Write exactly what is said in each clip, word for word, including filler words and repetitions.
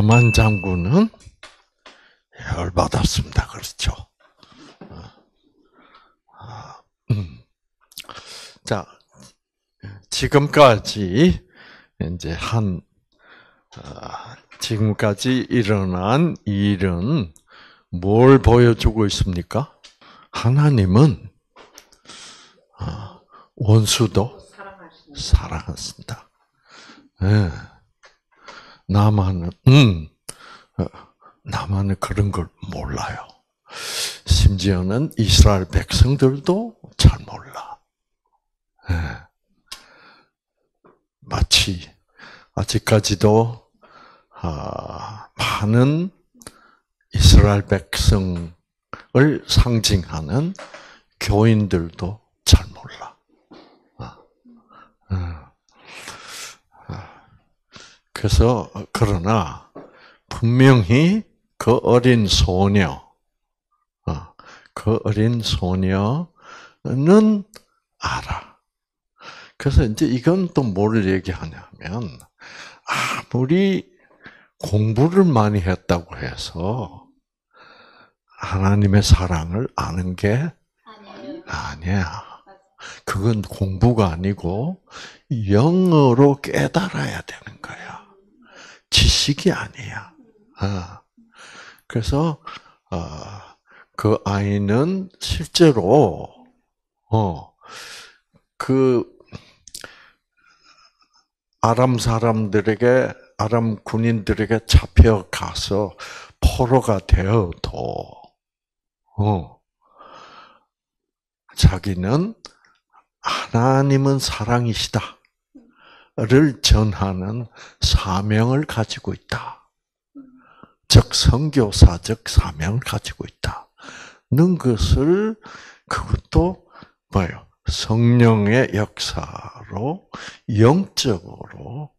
나만 장군은 열받았습니다. 그렇죠? 자, 지금까지 이제 한 지금까지 일어난 일은 뭘 보여주고 있습니까? 하나님은 원수도 사랑하신다. 네. 나만은, 음, 나만은 그런 걸 몰라요. 심지어는 이스라엘 백성들도 잘 몰라. 네. 마치 아직까지도 아, 많은 이스라엘 백성을 상징하는 교인들도 잘 몰라. 아, 아, 아. 그래서 그러나 분명히 그 어린 소녀, 어, 그 어린 소녀는 알아. 그래서 이제 이건 또 뭘 얘기하냐면 아무리 공부를 많이 했다고 해서 하나님의 사랑을 아는 게 아니야. 그건 공부가 아니고 영어로 깨달아야 되는 거야. 지식이 아니야. 그래서 그 아이는 실제로 그 아람 사람들에게 아람 군인들에게 잡혀가서 포로가 되어도 어, 자기는 하나님은 사랑이시다를 전하는 사명을 가지고 있다. 즉 선교사적 사명을 가지고 있다는 것을 그것도 뭐예요? 성령의 역사로 영적으로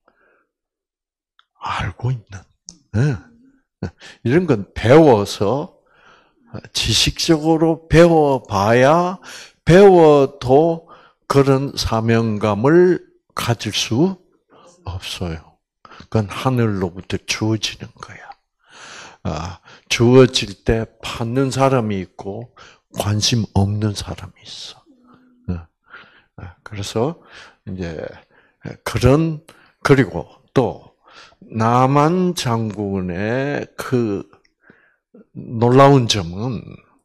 알고 있는. 네. 이런 건 배워서 지식적으로 배워봐야 배워도 그런 사명감을 가질 수 없어요. 그건 하늘로부터 주어지는 거야. 아, 주어질 때 받는 사람이 있고 관심 없는 사람이 있어. 그래서 이제 그런 그리고 또 나만 장군의 그 놀라운 점은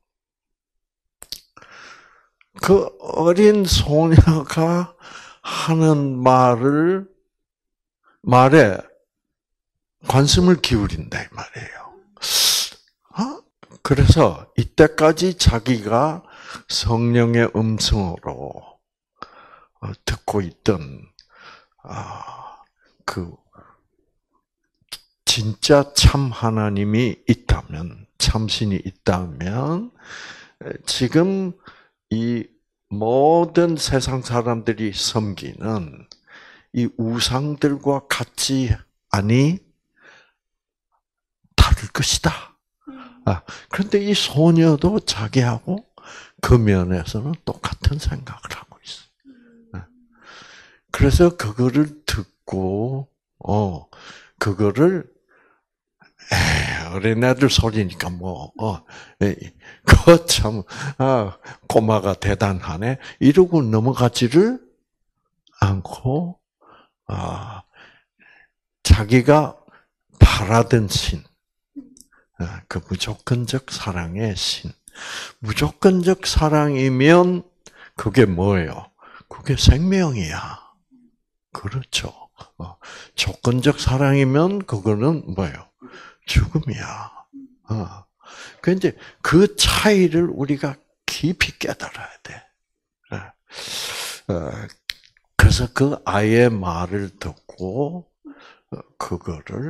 그 어린 소녀가 하는 말을 말에 관심을 기울인다 이 말이에요. 어? 그래서 이때까지 자기가 성령의 음성으로 듣고 있던 그 진짜 참 하나님이 있다면, 참신이 있다면 지금 이 모든 세상 사람들이 섬기는 이 우상들과 같이 아니 다를 것이다. 아, 그런데 이 소녀도 자기하고 그 면에서는 똑같은 생각을 하고 있어요. 그래서 그거를 듣고 어 그거를 에이, 어린애들 소리니까 뭐 어, 그 참 아, 꼬마가 대단하네 이러고 넘어가지를 않고 아, 자기가 바라던 신, 그 무조건적 사랑의 신, 무조건적 사랑이면 그게 뭐예요? 그게 생명이야. 그렇죠. 어, 조건적 사랑이면 그거는 뭐예요? 죽음이야. 어. 그 이제 그 차이를 우리가 깊이 깨달아야 돼. 어, 그래서 그 아이의 말을 듣고 그거를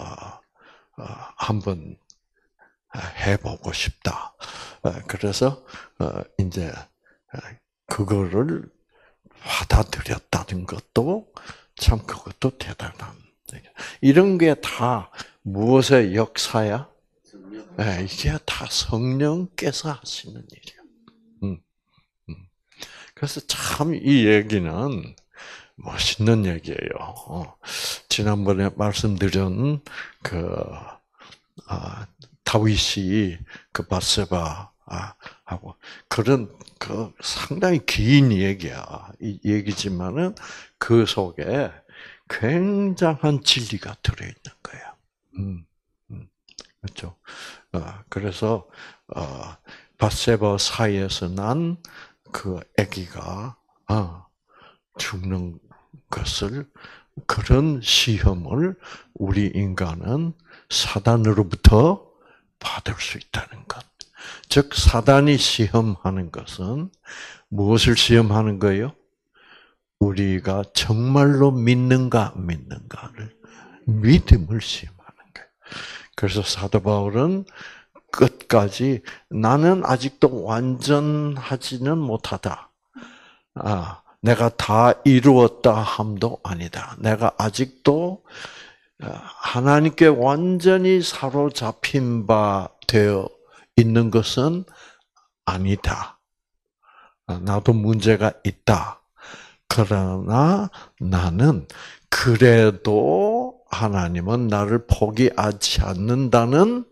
한번 해보고 싶다. 그래서 이제 그거를 받아들였다는 것도 참 그것도 대단한. 이런 게 다 무엇의 역사야? 네, 이게 다 성령께서 하시는 일이야. 음, 음. 그래서 참 이 얘기는 멋있는 얘기예요. 어, 지난번에 말씀드린 그 아, 다윗이 그 바세바 아, 하고 그런 그 상당히 긴 얘기야. 이 얘기지만은 그 속에 굉장한 진리가 들어있는 거야. 음, 음, 그렇죠. 어, 그래서 어, 바세바 사이에서 난 그 아기가 어, 죽는 것을 그런 시험을 우리 인간은 사단으로부터 받을 수 있다는 것. 즉 사단이 시험하는 것은 무엇을 시험하는 거예요? 우리가 정말로 믿는가 안 믿는가를 믿음을 시험하는 거예요. 그래서 사도 바울은 끝까지 나는 아직도 완전하지는 못하다. 아, 내가 다 이루었다 함도 아니다. 내가 아직도 하나님께 완전히 사로잡힌 바 되어 있는 것은 아니다. 나도 문제가 있다. 그러나 나는 그래도 하나님은 나를 포기하지 않는다는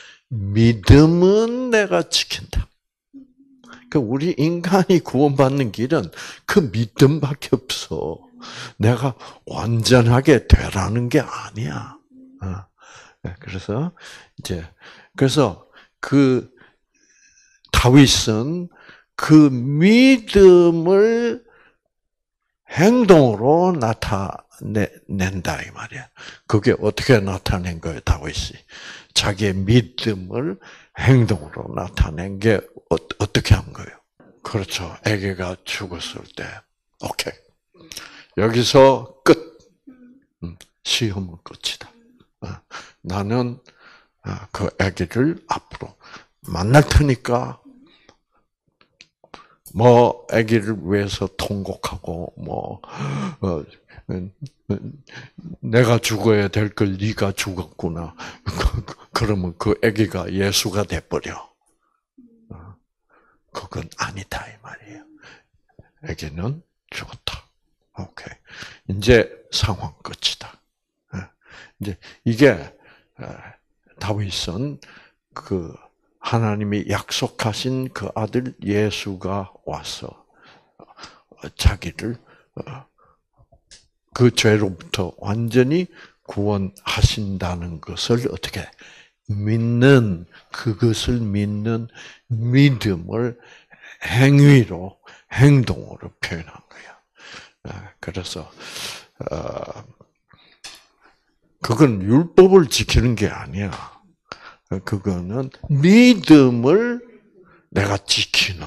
믿음은 내가 지킨다. 그 우리 인간이 구원받는 길은 그 믿음밖에 없어. 내가 완전하게 되라는 게 아니야. 그래서 이제 그래서 그 다윗은 그 믿음을 행동으로 나타낸다 이 말이야. 그게 어떻게 나타낸 거예요, 다윗이? 자기의 믿음을 행동으로 나타낸 게 어떻게 한 거예요? 그렇죠. 아기가 죽었을 때, 오케이. 여기서 끝. 시험은 끝이다. 나는 그 아기를 앞으로 만날 테니까 뭐 아기를 위해서 통곡하고 뭐 어, 내가 죽어야 될 걸 네가 죽었구나. 그러면 그 아기가 예수가 돼 버려. 그건 아니다 이 말이에요. 아기는 죽었다. 오케이. 이제 상황 끝이다. 이제 이게 다윗은 그 하나님이 약속하신 그 아들 예수가 와서 자기를 그 죄로부터 완전히 구원하신다는 것을 어떻게 믿는 그것을 믿는 믿음을 행위로 행동으로 표현한 거야. 그래서 그건 율법을 지키는 게 아니야. 그거는 믿음을 내가 지키는.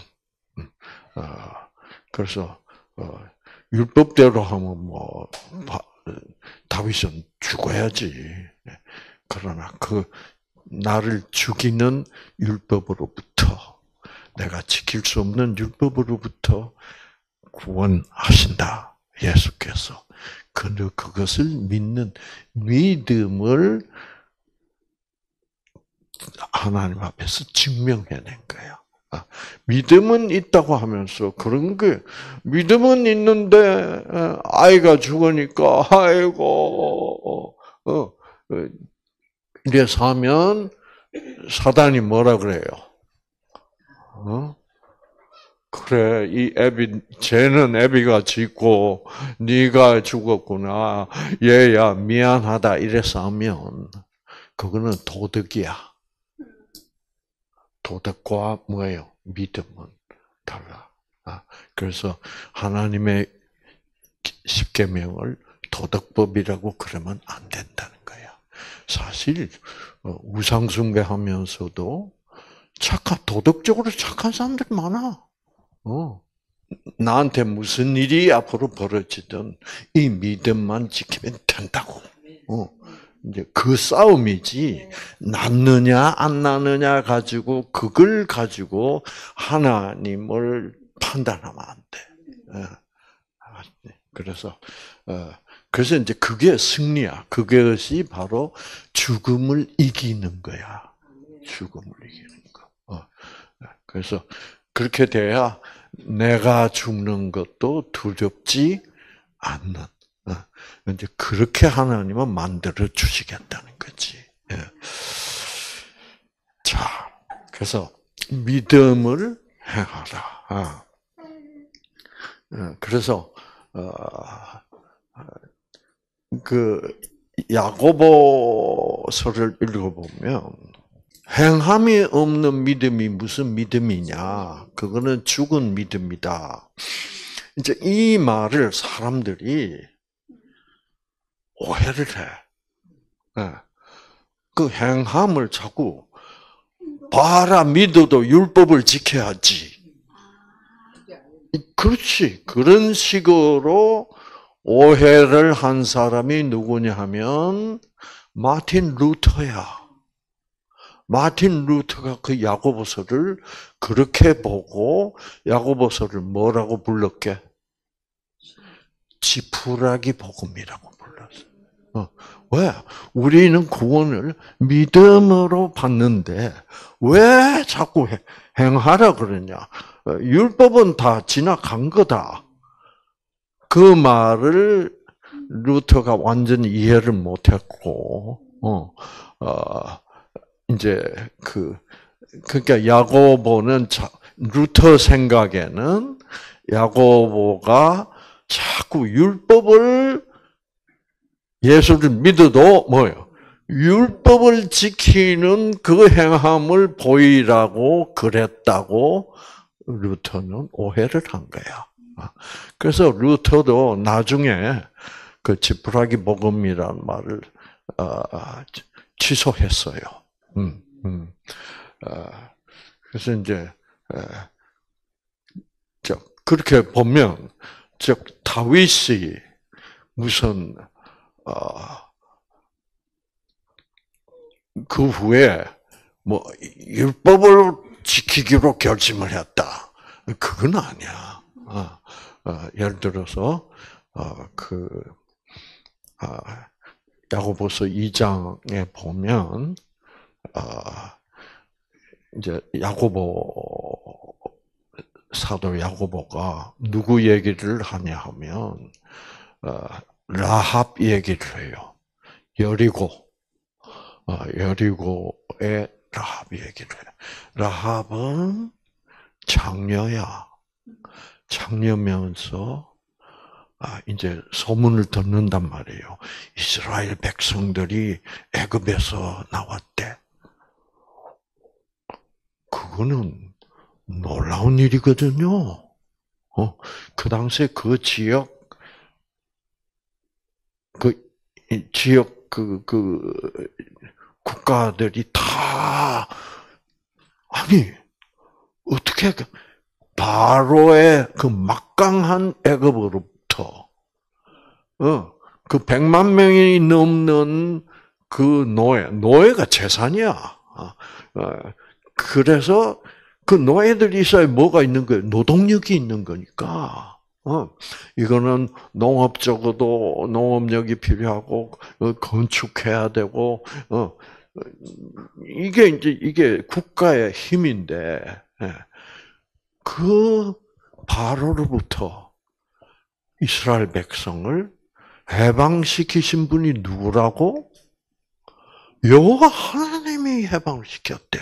그래서 율법대로 하면 뭐 다윗은 죽어야지. 그러나 그 나를 죽이는 율법으로부터 내가 지킬 수 없는 율법으로부터 구원하신다. 예수께서. 근데 그것을 믿는 믿음을 하나님 앞에서 증명해낸 거예요. 믿음은 있다고 하면서 그런 게 믿음은 있는데 아이가 죽으니까 아이고 어, 이래서 하면 사단이 뭐라 그래요? 어? 그래, 이 애비, 쟤는 애비가 짓고, 네가 죽었구나. 얘야, 미안하다. 이래서 하면, 그거는 도덕이야. 도덕과 뭐예요? 믿음은 달라. 그래서 하나님의 십계명을 도덕법이라고 그러면 안 된다는 거야. 사실, 우상숭배하면서도 착한, 도덕적으로 착한 사람들이 많아. 어, 나한테 무슨 일이 앞으로 벌어지든 이 믿음만 지키면 된다고. 어, 이제 그 싸움이지 낫느냐 안 낫느냐 가지고 그걸 가지고 하나님을 판단하면 안 돼. 그래서 그래서 이제 그게 승리야. 그것이 바로 죽음을 이기는 거야. 죽음을 이기는 거. 그래서 그렇게 돼야 내가 죽는 것도 두렵지 않는. 이제 그렇게 하나님은 만들어 주시겠다는 거지. 예. 자, 그래서 믿음을 행하라. 그래서 그 야고보서를 읽어보면 행함이 없는 믿음이 무슨 믿음이냐? 그거는 죽은 믿음이다. 이제 이 말을 사람들이 오해를 해. 그 행함을 자꾸 봐라 믿어도 율법을 지켜야지. 그렇지. 그런 식으로 오해를 한 사람이 누구냐 하면 마틴 루터야. 마틴 루터가 그 야고보서를 그렇게 보고 야고보서를 뭐라고 불렀게? 지푸라기 복음이라고 불렀어. 어. 왜? 우리는 구원을 믿음으로 받는데 왜 자꾸 행하라 그러냐? 율법은 다 지나간 거다. 그 말을 루터가 완전히 이해를 못했고, 어, 어, 이제 그 그러니까 야고보는 자, 루터 생각에는 야고보가 자꾸 율법을 예수를 믿어도 뭐요? 율법을 지키는 그 행함을 보이라고 그랬다고 루터는 오해를 한 거야. 그래서 루터도 나중에 그 지푸라기 복음이라는 말을 취소했어요. 음, 음. 그래서 이제 그렇게 보면 즉 다윗이 무슨 그 후에 뭐 율법을 지키기로 결심을 했다. 그건 아니야. 어, 어, 예를 들어서 어, 그 어, 야고보서 이 장에 보면 어, 이제 야고보 사도 야고보가 누구 얘기를 하냐 하면 어, 라합 얘기를 해요. 여리고 어, 여리고의 라합 얘기를 해요. 라합은 장녀야. 장녀면서 아, 이제 소문을 듣는단 말이에요. 이스라엘 백성들이 애굽에서 나왔대. 그거는 놀라운 일이거든요. 어, 그 당시에 그 지역, 그 지역 그, 그 국가들이 다 아니 어떻게 바로의 그 막강한 애굽으로부터 어, 그 백만 명이 넘는 그 노예, 노예가 재산이야. 어, 그래서 그 노예들이 있어야 뭐가 있는 거예요? 노동력이 있는 거니까. 어, 이거는 농업적으로도 농업력이 필요하고 어, 건축해야 되고 어, 이게 이제 이게 국가의 힘인데. 예. 그 바로로부터 이스라엘 백성을 해방시키신 분이 누구라고? 여호와 하나님이 해방시켰대.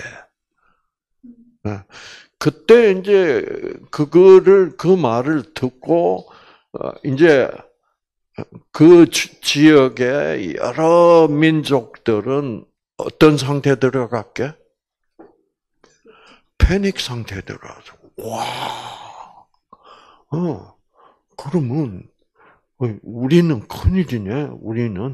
그때 이제 그거를 그 말을 듣고 이제 그 지역의 여러 민족들은 어떤 상태에 들어갔게? 패닉 상태에 들어가서. 와, 어, 그러면, 우리는 큰일이네, 우리는.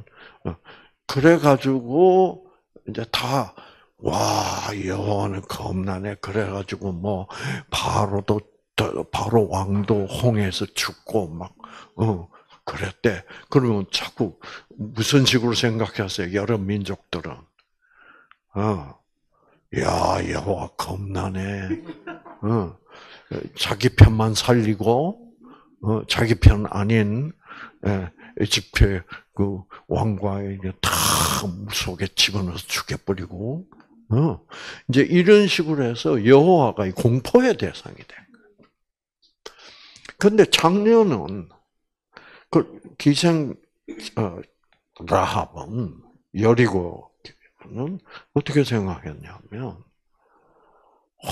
그래가지고, 이제 다, 와, 여호와는 겁나네. 그래가지고, 뭐, 바로도, 바로 왕도 홍해에서 죽고, 막, 어, 그랬대. 그러면 자꾸, 무슨 식으로 생각하세요? 여러 민족들은. 어, 야, 여호와 겁나네. 어. 자기 편만 살리고 어, 자기 편 아닌 에집트의 그 왕과의 다 물속에 집어넣어서 죽여버리고 어, 이제 이런 식으로 해서 여호와가 공포의 대상이 된 거예요. 그런데 장녀는 그 기생 어, 라합은 여리고는 어떻게 생각했냐면, 와,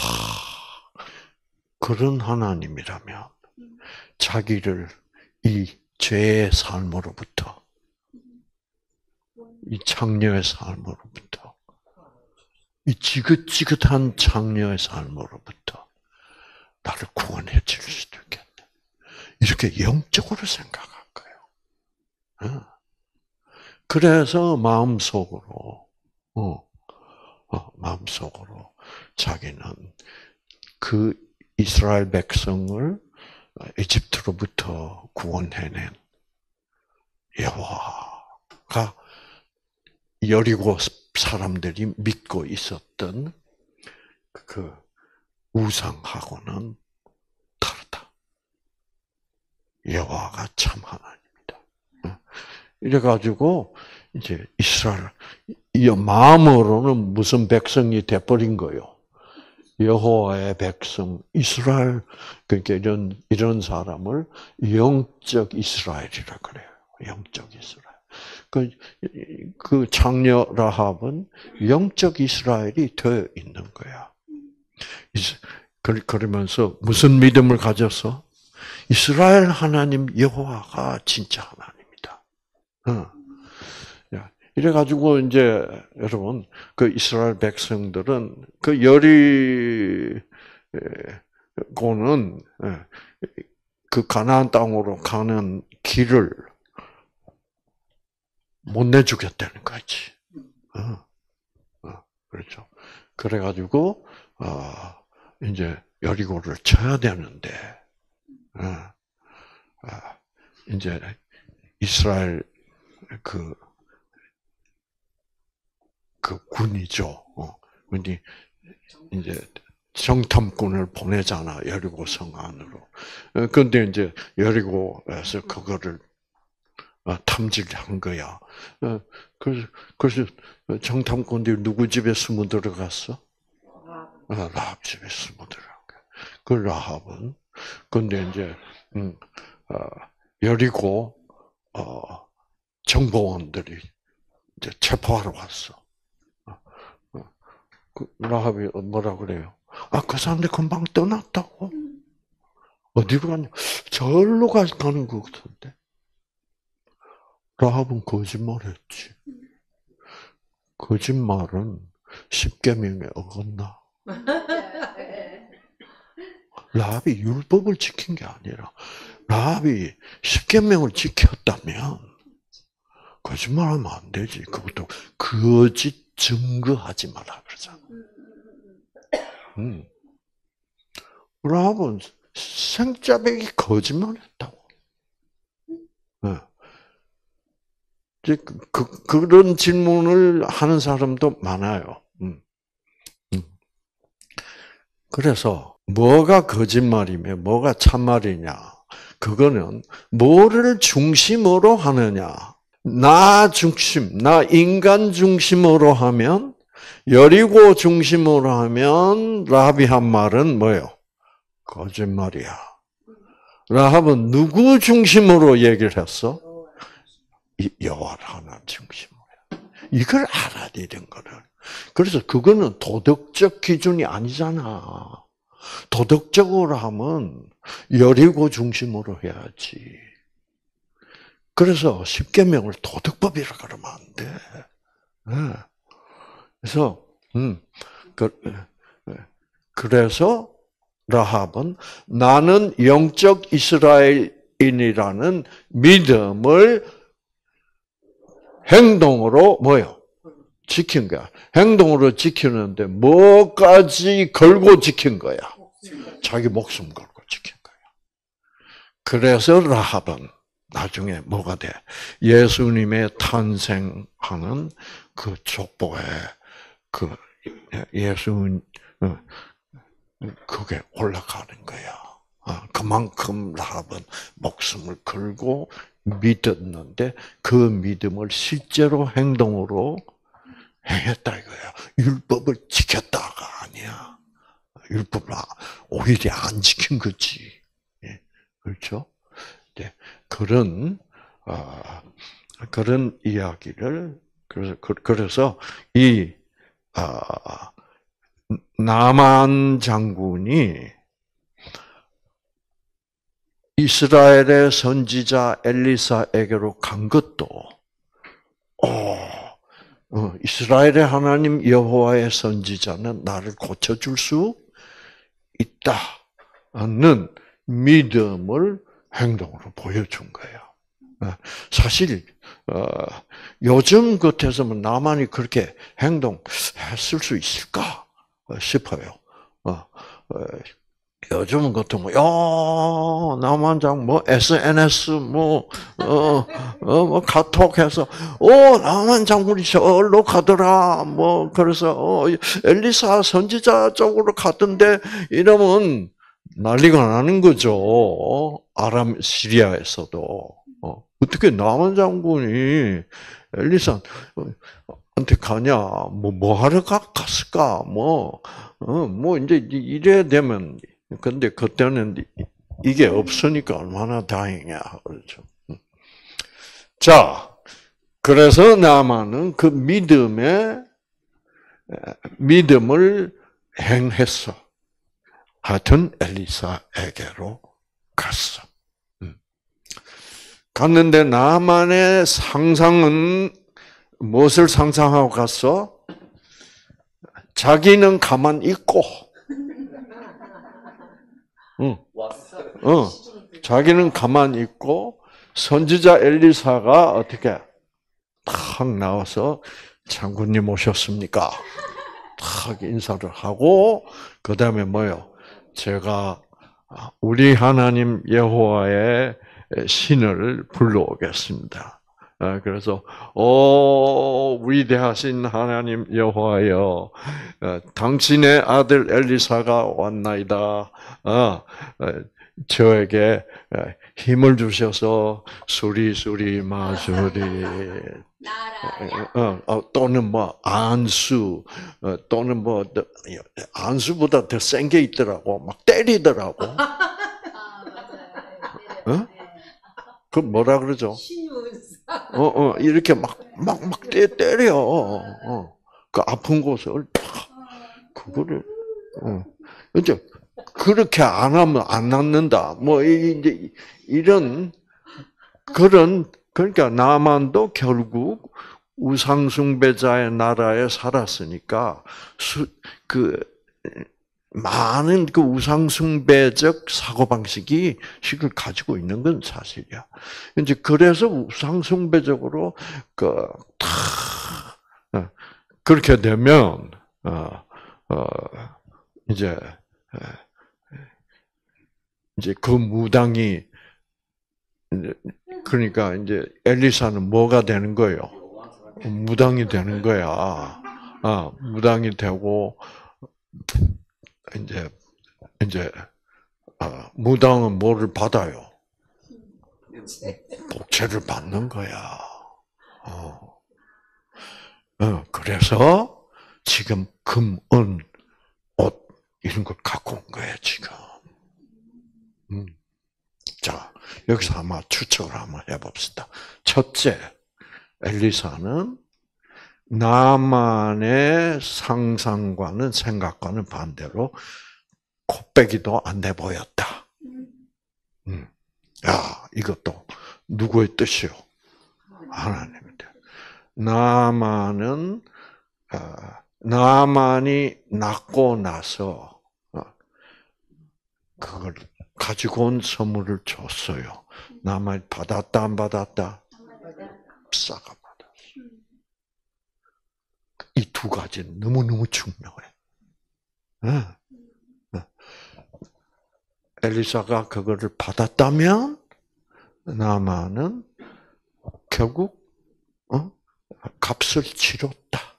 그런 하나님이라면 자기를 이 죄의 삶으로부터, 이 창녀의 삶으로부터, 이 지긋지긋한 창녀의 삶으로부터 나를 구원해 줄 수도 있겠네. 이렇게 영적으로 생각한 거예요. 그래서 마음속으로, 어, 어, 마음속으로 자기는 그 이스라엘 백성을 이집트로부터 구원해낸 여호와가 여리고 사람들이 믿고 있었던 그 우상하고는 다르다. 여호와가 참 하나님이다. 이래가지고 이제 이스라엘 이 마음으로는 무슨 백성이 돼버린 거요. 여호와의 백성 이스라엘. 그러니까 이런 이런 사람을 영적 이스라엘이라 그래요. 영적 이스라엘. 그, 그 창녀 라합은 영적 이스라엘이 되어 있는 거야. 그러면서 무슨 믿음을 가졌어? 이스라엘 하나님 여호와가 진짜 하나님이다. 이래가지고 이제 여러분 그 이스라엘 백성들은 그 여리고는 그 가나안 땅으로 가는 길을 못 내주겠다는 거지. 어, 어, 그렇죠. 그래가지고, 어, 이제 여리고를 쳐야 되는데, 어, 어, 이제 이스라엘 그, 그 군이죠. 어, 군이 이제 정탐꾼을 보내잖아, 여리고 성 안으로. 어, 근데 이제 여리고에서 그거를 탐지를 한 거야. 그래서, 그래서 정탐꾼들이 누구 집에 숨어 들어갔어? 라합 집에 숨어 들어간 거야. 그 라합은, 근데 이제, 음, 어, 여리고, 어, 정보원들이 이제 체포하러 왔어. 어, 그 라합이 뭐라 그래요? 아, 그 사람들 금방 떠났다고? 어디로 갔냐? 절로 가는 것 같은데. 라합은 거짓말했지. 거짓말은 십계명에 어긋나. 라합이 율법을 지킨 게 아니라 라합이 십계명을 지켰다면 거짓말하면 안 되지. 그것도 거짓 증거하지 마라 그러잖아. 음. 라합은 생짜배기 거짓말했다고. 네. 그, 그, 그런 질문을 하는 사람도 많아요. 음. 음. 그래서 뭐가 거짓말이며 뭐가 참말이냐. 그거는 뭐를 중심으로 하느냐. 나 중심, 나 인간 중심으로 하면, 여리고 중심으로 하면 라합이 한 말은 뭐예요? 거짓말이야. 라합은 누구 중심으로 얘기를 했어? 여호와 하나님 중심으로. 이걸 알아야 되는 거를. 그래서 그거는 도덕적 기준이 아니잖아. 도덕적으로 하면 여리고 중심으로 해야지. 그래서 십계명을 도덕법이라 그러면 안 돼. 그래서 음, 그, 그래서 라합은 나는 영적 이스라엘인이라는 믿음을 행동으로 뭐요? 지킨 거야. 행동으로 지키는데 뭐까지 걸고 지킨 거야? 자기 목숨 걸고 지킨 거야. 그래서 라합은 나중에 뭐가 돼? 예수님의 탄생하는 그 족보에 그 예수 그게 올라가는 거야. 그만큼 라합은 목숨을 걸고 믿었는데 그 믿음을 실제로 행동으로 행했다 이거야. 율법을 지켰다가 아니야. 율법을 오히려 안 지킨 거지. 그렇죠? 네. 그런 아, 그런 이야기를 그래서 그래서 이 아, 나만 장군이 이스라엘의 선지자 엘리사에게로 간 것도 어, 어, 이스라엘의 하나님 여호와의 선지자는 나를 고쳐줄 수 있다는 믿음을 행동으로 보여준 거예요. 사실 요즘 같아서는 나만이 그렇게 행동했을 수 있을까 싶어요. 요즘 같으면 야 남한장 뭐 에스엔에스 뭐 어 어 뭐 카톡해서 어 남한 장군이 저로 가더라 뭐 그래서 어 엘리사 선지자 쪽으로 갔던데 이러면 난리가 나는 거죠. 아람 시리아에서도 어, 어떻게 남한 장군이 엘리사한테 가냐 뭐 뭐 하러 갔을까 뭐 어 뭐 이제 이래야 되면 근데 그때는 이게 없으니까 얼마나 다행이야. 그렇죠. 자, 그래서 나만은 그 믿음의, 믿음을 행했어. 하여튼 엘리사에게로 갔어. 갔는데 나만의 상상은 무엇을 상상하고 갔어? 자기는 가만 있고, 응. 어, 자기는 가만히 있고 선지자 엘리사가 어떻게 탁 나와서 장군님 오셨습니까? 탁 인사를 하고 그 다음에 뭐요? 제가 우리 하나님 여호와의 신을 불러오겠습니다. 그래서 오 위대하신 하나님 여호와여, 당신의 아들 엘리사가 왔나이다. 저에게 힘을 주셔서 수리수리 마수리 또는 뭐 안수 또는 뭐 안수보다 더 센 게 있더라고. 막 때리더라고. 어? 그 뭐라 그러죠? 어, 어, 이렇게 막, 막, 막 때, 때려. 어, 그 아픈 곳을, 팍, 그거를, 어. 이제, 그렇게 안 하면 안 낫는다. 뭐, 이제, 이런, 그런, 그러니까 나만도 결국 우상숭배자의 나라에 살았으니까, 수, 그, 많은 그 우상숭배적 사고방식이, 식을 가지고 있는 건 사실이야. 이제 그래서 우상숭배적으로, 그, 다, 그렇게 되면, 어, 어, 이제, 이제 그 무당이, 그러니까 이제 엘리사는 뭐가 되는 거예요? 무당이 되는 거야. 아, 무당이 되고, 이제, 이제, 아, 무당은 뭐를 받아요? 복채를 받는 거야. 어. 어, 그래서 지금 금, 은, 옷, 이런 걸 갖고 온 거야, 지금. 음. 자, 여기서 아마 추측을 한번 해봅시다. 첫째, 엘리사는 나만의 상상과는 생각과는 반대로 코빼기도 안 돼 보였다. 음. 야, 이것도 누구의 뜻이요? 하나님의 뜻. 나만은 나만이 낳고 나서 그걸 가지고 온 선물을 줬어요. 나만이 받았다 안 받았다? 싹 안 받았어. 이 두 가지는 너무너무 중요해. 엘리사가 그거를 받았다면 나만은 결국 어? 값을 치렀다.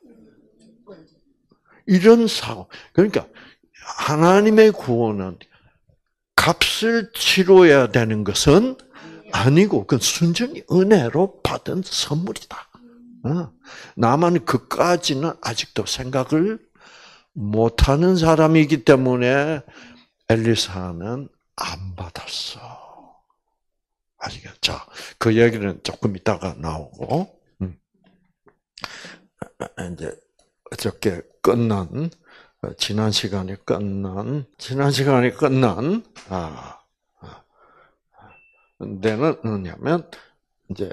이런 사고. 그러니까 하나님의 구원은 값을 치러야 되는 것은 아니고 그건 순전히 은혜로 받은 선물이다. 어? 나만 그까지는 아직도 생각을 못하는 사람이기 때문에 엘리사는 안 받았어. 아시겠죠? 그 얘기는 조금 이따가 나오고, 음. 이제 어저께 끝난, 지난 시간에 끝난, 지난 시간에 끝난, 아, 데는 뭐냐면, 이제,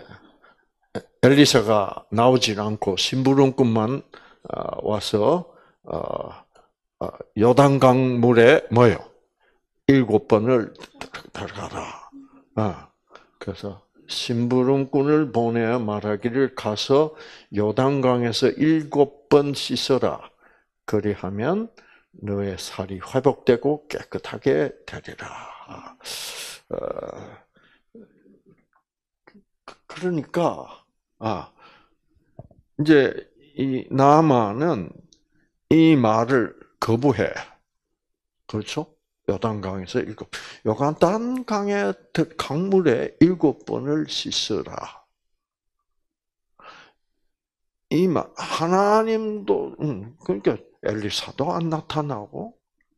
엘리사가 나오질 않고 심부름꾼만 와서, 요단강 물에 뭐요? 일곱 번을 들어가라. 그래서 심부름꾼을 보내어 말하기를 가서 요단강에서 일곱 번 씻어라. 그리하면 너의 살이 회복되고 깨끗하게 되리라. 어, 그러니까 아 이제 이 나아만은 이 말을 거부해. 그렇죠? 요단강에서 일곱, 요단강의 강물에 일곱 번을 씻으라. 이 말, 하나님도, 음, 그러니까 엘리사도 안 나타나고,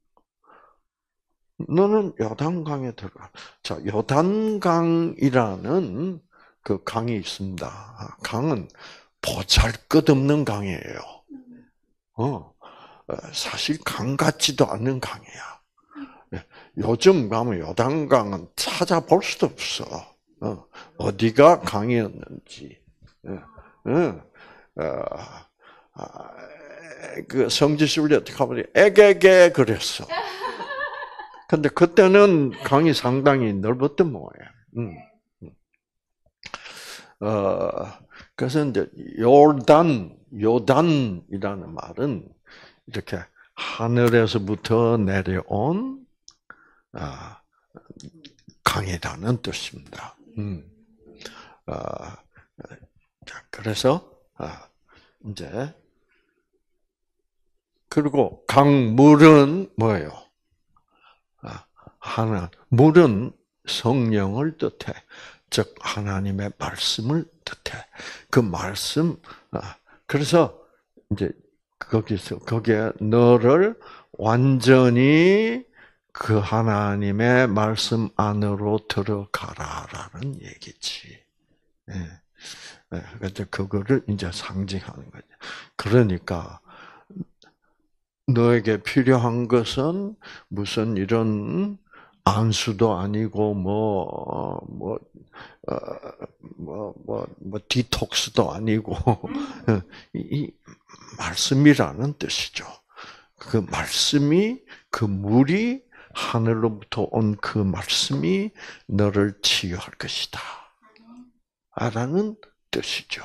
너는 요단강에 들어가. 자, 요단강이라는 그 강이 있습니다. 강은 보잘것없는 강이에요. 어, 사실 강 같지도 않는 강이야. 요즘 가면 요단강은 찾아볼 수도 없어. 어, 어디가 강이었는지. 어, 어, 그 성지순례 어떻게 하면 애게게 그랬어. 근데 그때는 강이 상당히 넓었던 모양. 음. 어, 그래서 이제 요단, 요단이라는 말은 이렇게 하늘에서부터 내려온 아, 강이라는 뜻입니다. 음. 아, 자, 그래서 아, 이제 그리고 강물은 뭐예요? 아, 하나 물은 성령을 뜻해. 즉 하나님의 말씀을 뜻해. 그 말씀. 아, 그래서 이제 거기서 거기에 너를 완전히 그 하나님의 말씀 안으로 들어가라라는 얘기지. 예. 예. 그래서 그거를 이제 상징하는 거죠. 그러니까 너에게 필요한 것은 무슨 이런 안수도 아니고 뭐 뭐 어 뭐 뭐 뭐 디톡스도 아니고 이 말씀이라는 뜻이죠. 그 말씀이 그 물이 하늘로부터 온 그 말씀이 너를 치유할 것이다. 라는 뜻이죠.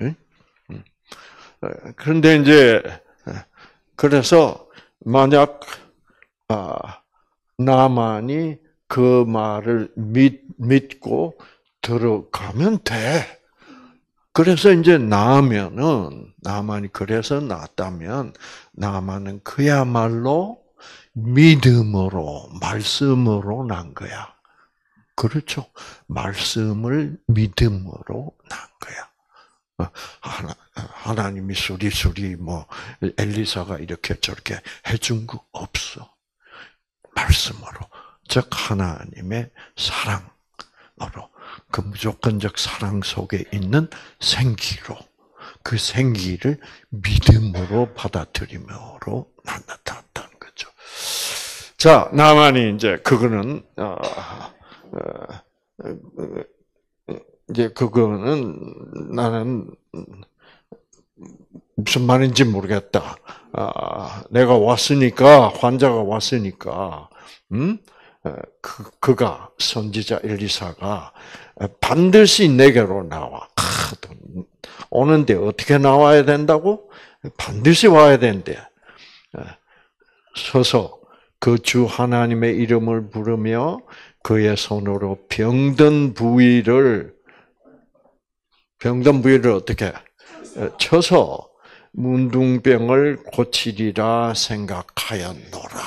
그런데 이제 그래서 만약 나만이 그 말을 믿, 믿고 들어가면 돼. 그래서 이제 나으면은 나만이 그래서 낫다면 나만은 그야말로 믿음으로 말씀으로 난 거야. 그렇죠. 말씀을 믿음으로 난 거야. 하나, 하나님이 수리수리 뭐 엘리사가 이렇게 저렇게 해준 거 없어. 말씀으로, 즉 하나님의 사랑으로, 그 무조건적 사랑 속에 있는 생기로, 그 생기를 믿음으로 받아들임으로 나타났다는 거죠. 자, 나만이 이제 그거는 어, 어, 이제 그거는 나는 무슨 말인지 모르겠다. 아, 내가 왔으니까 환자가 왔으니까, 음, 그 그가 선지자 엘리사가 반드시 내게로 나와. 오는데 어떻게 나와야 된다고? 반드시 와야 된대. 서서 그 주 하나님의 이름을 부르며 그의 손으로 병든 부위를 병든 부위를 어떻게 쳐서 문둥병을 고치리라 생각하였노라.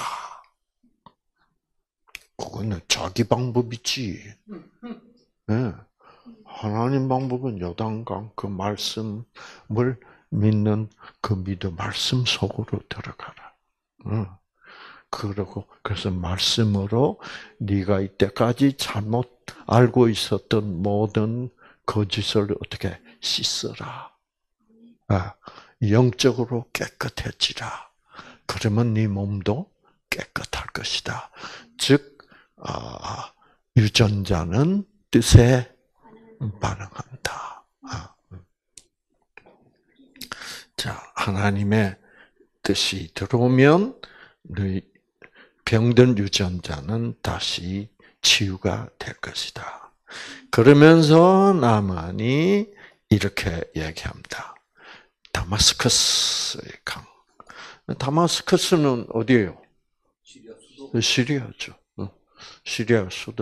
그거는 자기 방법이지. 네. 하나님 방법은 요단강 그 말씀을 믿는 그 믿음 말씀 속으로 들어가라. 그러고 그래서 말씀으로 네가 이때까지 잘못 알고 있었던 모든 거짓을 어떻게 씻어라. 아, 영적으로 깨끗해지라. 그러면 네 몸도 깨끗할 것이다. 즉 아, 유전자는 뜻에 반응한다. 아. 자, 하나님의 뜻이 들어오면 너희 병든 유전자는 다시 치유가 될 것이다. 그러면서 나만이 이렇게 얘기합니다. 다마스커스의 강. 다마스커스는 어디예요? 시리아죠. 시리아 수도.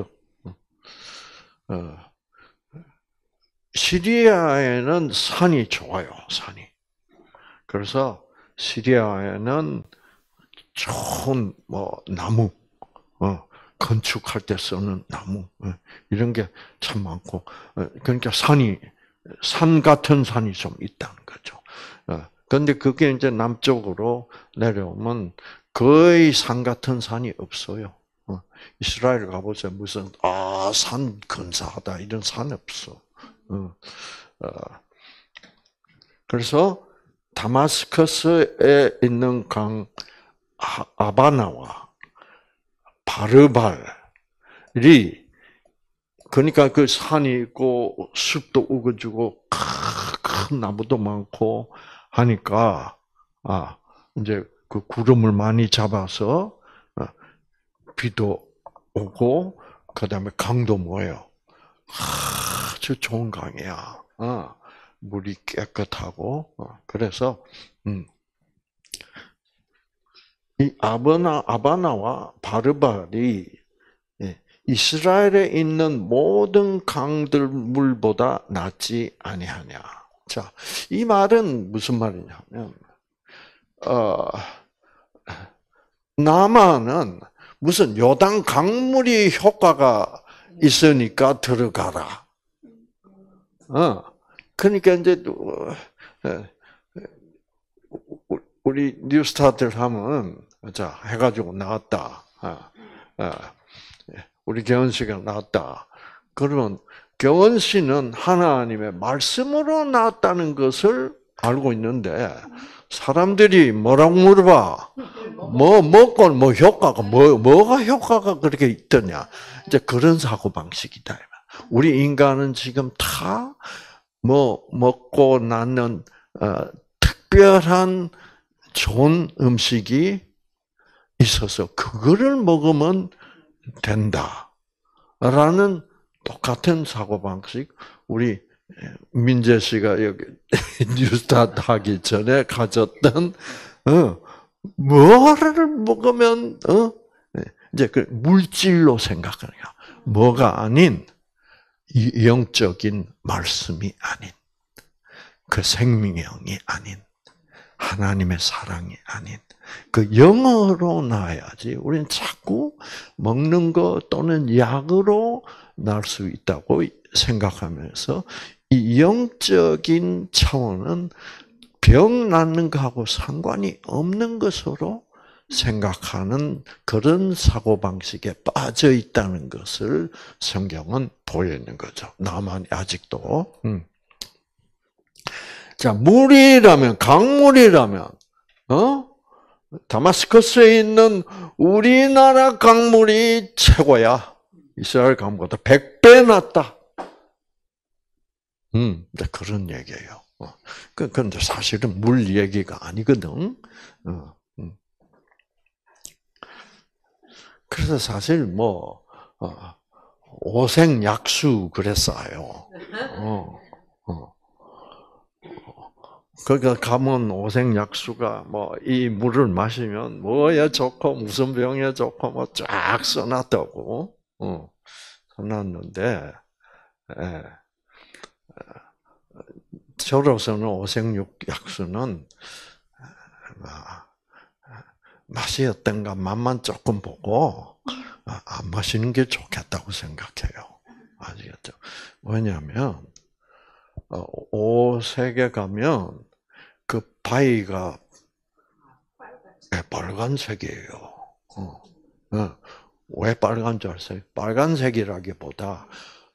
시리아에는 산이 좋아요. 산이. 그래서 시리아에는 좋은 뭐 나무, 어, 건축할 때 쓰는 나무 어, 이런 게 참 많고, 어, 그러니까 산이 산 같은 산이 좀 있다는 거죠. 그런데 어, 그게 이제 남쪽으로 내려오면 거의 산 같은 산이 없어요. 어, 이스라엘 가보세요. 무슨 아, 산 근사하다 이런 산 없어. 어, 어, 그래서 다마스커스에 있는 강 아바나와 바르발이, 그러니까 그 산이 있고 숲도 우거지고 큰 나무도 많고 하니까 아 이제 그 구름을 많이 잡아서 비도 오고 그다음에 강도 뭐예요? 아주 좋은 강이야. 아, 물이 깨끗하고 그래서 음. 이 아바나 아바나와 바르발이 이스라엘에 있는 모든 강들 물보다 낫지 아니하냐. 자, 이 말은 무슨 말이냐면, 어, 남한은 무슨 요단 강물이 효과가 있으니까 들어가라. 어, 그러니까 이제 우리 뉴스타트를 하면 자 해가지고 나왔다. 어, 어. 우리 경은 씨가 나왔다. 그러면 경은 씨는 하나님의 말씀으로 나왔다는 것을 알고 있는데 사람들이 뭐라고 물어봐? 뭐 먹고 뭐 효과가 뭐 뭐가 효과가 그렇게 있더냐? 이제 그런 사고 방식이다. 우리 인간은 지금 다 뭐 먹고 나는 어, 특별한 좋은 음식이 있어서 그거를 먹으면 된다라는 똑같은 사고방식, 우리 민재 씨가 여기 뉴스타트 하기 전에 가졌던, 어, 뭐를 먹으면, 어, 이제 그 물질로 생각하냐. 뭐가 아닌, 영적인 말씀이 아닌, 그 생명이 아닌, 하나님의 사랑이 아닌, 그 영어로 나야지. 우리는 자꾸 먹는 거 또는 약으로 날 수 있다고 생각하면서 이 영적인 차원은 병 낫는 거하고 상관이 없는 것으로 생각하는 그런 사고방식에 빠져 있다는 것을 성경은 보여있는 거죠. 나만 아직도. 음. 자, 물이라면, 강물이라면, 어? 다마스커스에 있는 우리나라 강물이 최고야. 이스라엘 강물보다 백 배 낫다. 음, 그런 얘기예요. 그런데 사실은 물 얘기가 아니거든. 어, 음. 그래서 사실 뭐 어, 오색약수 그랬어요. 어, 어. 그러니까 가면 오색약수가 뭐 이 물을 마시면 뭐에 좋고 무슨 병에 좋고 뭐 쫙 써놨다고 어, 써놨는데 예. 저로서는 오색약수는 맛이 어떤가 맛만 조금 보고 안 마시는 게 좋겠다고 생각해요. 아시겠죠? 왜냐하면 오색에 가면 그 바위가 빨간색이에요. 어. 어. 왜 빨간 줄 아세요? 빨간색이라기보다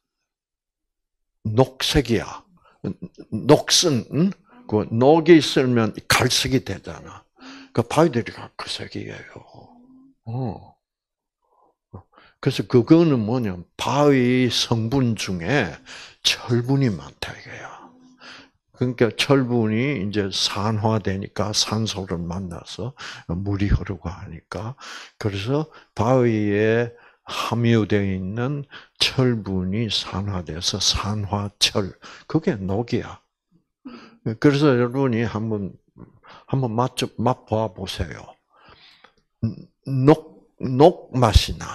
녹색이야. 녹슨, 응? 그 녹이 있으면 갈색이 되잖아. 그 바위들이 그 색이에요. 어. 그래서 그거는 뭐냐, 바위 성분 중에 철분이 많다 이거야. 그러니까 철분이 이제 산화되니까 산소를 만나서 물이 흐르고 하니까, 그래서 바위에 함유되어 있는 철분이 산화돼서 산화철, 그게 녹이야. 그래서 여러분이 한번 한번 맛 맛봐 보세요. 녹, 녹 맛이 나.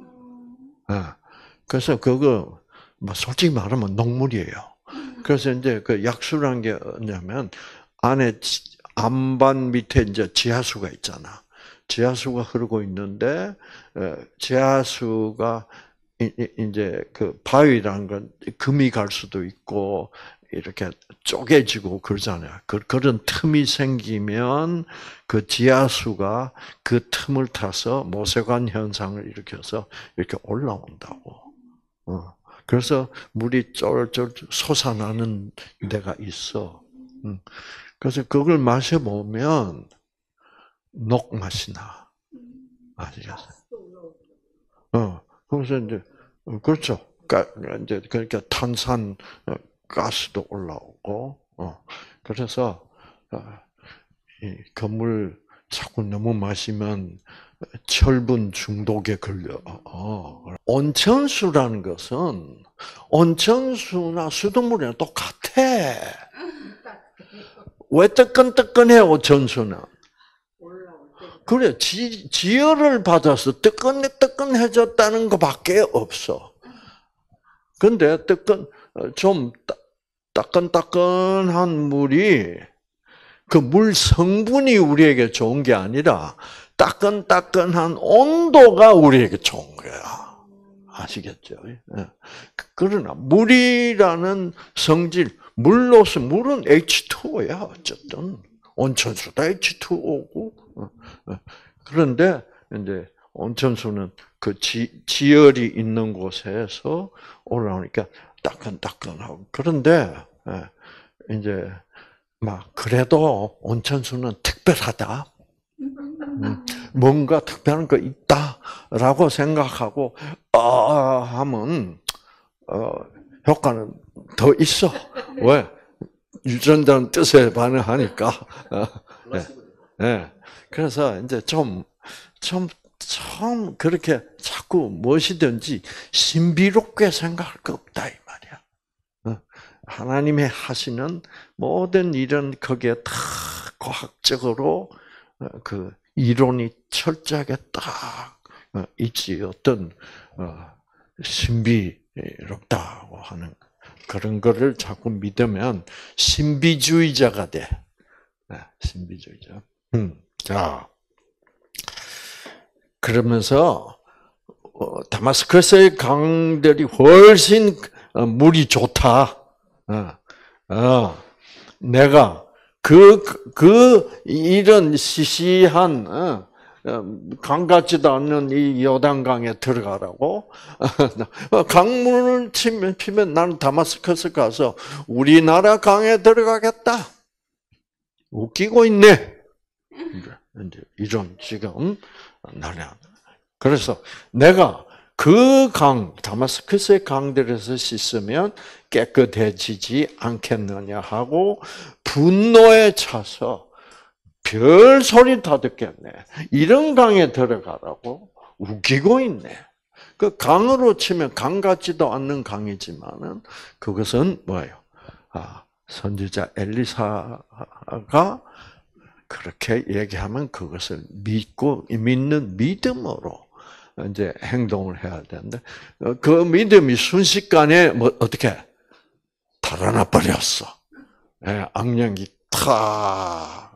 그래서 그거 솔직히 말하면 녹물이에요. 그래서 이제 그 약수란 게 뭐냐면 안에 안반 밑에 이제 지하수가 있잖아. 지하수가 흐르고 있는데 지하수가 이제 그 바위라는 건 금이 갈 수도 있고 이렇게 쪼개지고 그러잖아요. 그, 그런 틈이 생기면 그 지하수가 그 틈을 타서 모세관 현상을 일으켜서 이렇게 올라온다고. 어. 그래서 물이 쫄쫄 솟아나는 데가 있어. 그래서 그걸 마셔보면 녹 맛이 나. 아시겠어요? 어. 그래서 이제, 그렇죠. 이제, 그러니까 탄산, 가스도 올라오고, 어. 그래서, 이 건물 자꾸 너무 마시면 철분 중독에 걸려. 어. 온천수라는 것은 온천수나 수돗물이랑 똑같아. 왜 뜨끈뜨끈해, 온천수는? 그래, 지, 지혈을 받아서 뜨끈뜨끈해졌다는 것밖에 없어. 근데 뜨끈, 좀 따끈따끈한 물이 그 물 성분이 우리에게 좋은 게 아니라 따끈따끈한 온도가 우리에게 좋은 거야. 아시겠죠? 그러나 물이라는 성질, 물로서 물은 에이치 투 오야 어쨌든 온천수도 에이치 투 오고 그런데 이제 온천수는 그 지, 지열이 있는 곳에서 올라오니까 따끈따끈하고 그런데 이제 막 그래도 온천수는 특별하다. 뭔가 특별한 거 있다라고 생각하고 아 하면 어, 효과는 더 있어. 왜? 유전자는 뜻에 반응하니까. 네. 네. 그래서 이제 좀, 좀, 좀 그렇게 자꾸 무엇이든지 신비롭게 생각할 거 없다 이 말이야. 하나님이 하시는 모든 일은 거기에 다 과학적으로 그 이론이 철저하게 딱 있지. 어떤 신비롭다고 하는 그런 거를 자꾸 믿으면 신비주의자가 돼. 신비주의자. 음. 자, 그러면서 다마스커스의 강들이 훨씬 물이 좋다. 어, 내가 그, 그, 이런 시시한, 어, 강 같지도 않는 이 요단강에 들어가라고? 강물을 치면, 피면 나는 다마스커스 가서 우리나라 강에 들어가겠다. 웃기고 있네. 이제 이런 지금 난리. 그래서 내가 그 강, 다마스커스의 강들에서 씻으면 깨끗해지지 않겠느냐 하고 분노에 차서 별 소리 다 듣겠네. 이런 강에 들어가라고 웃기고 있네. 그 강으로 치면 강 같지도 않는 강이지만은 그것은 뭐예요? 아, 선지자 엘리사가 그렇게 얘기하면 그것을 믿고 믿는 믿음으로 이제 행동을 해야 되는데 그 믿음이 순식간에 뭐 어떻게 달아나 버렸어. 예, 악령이 타.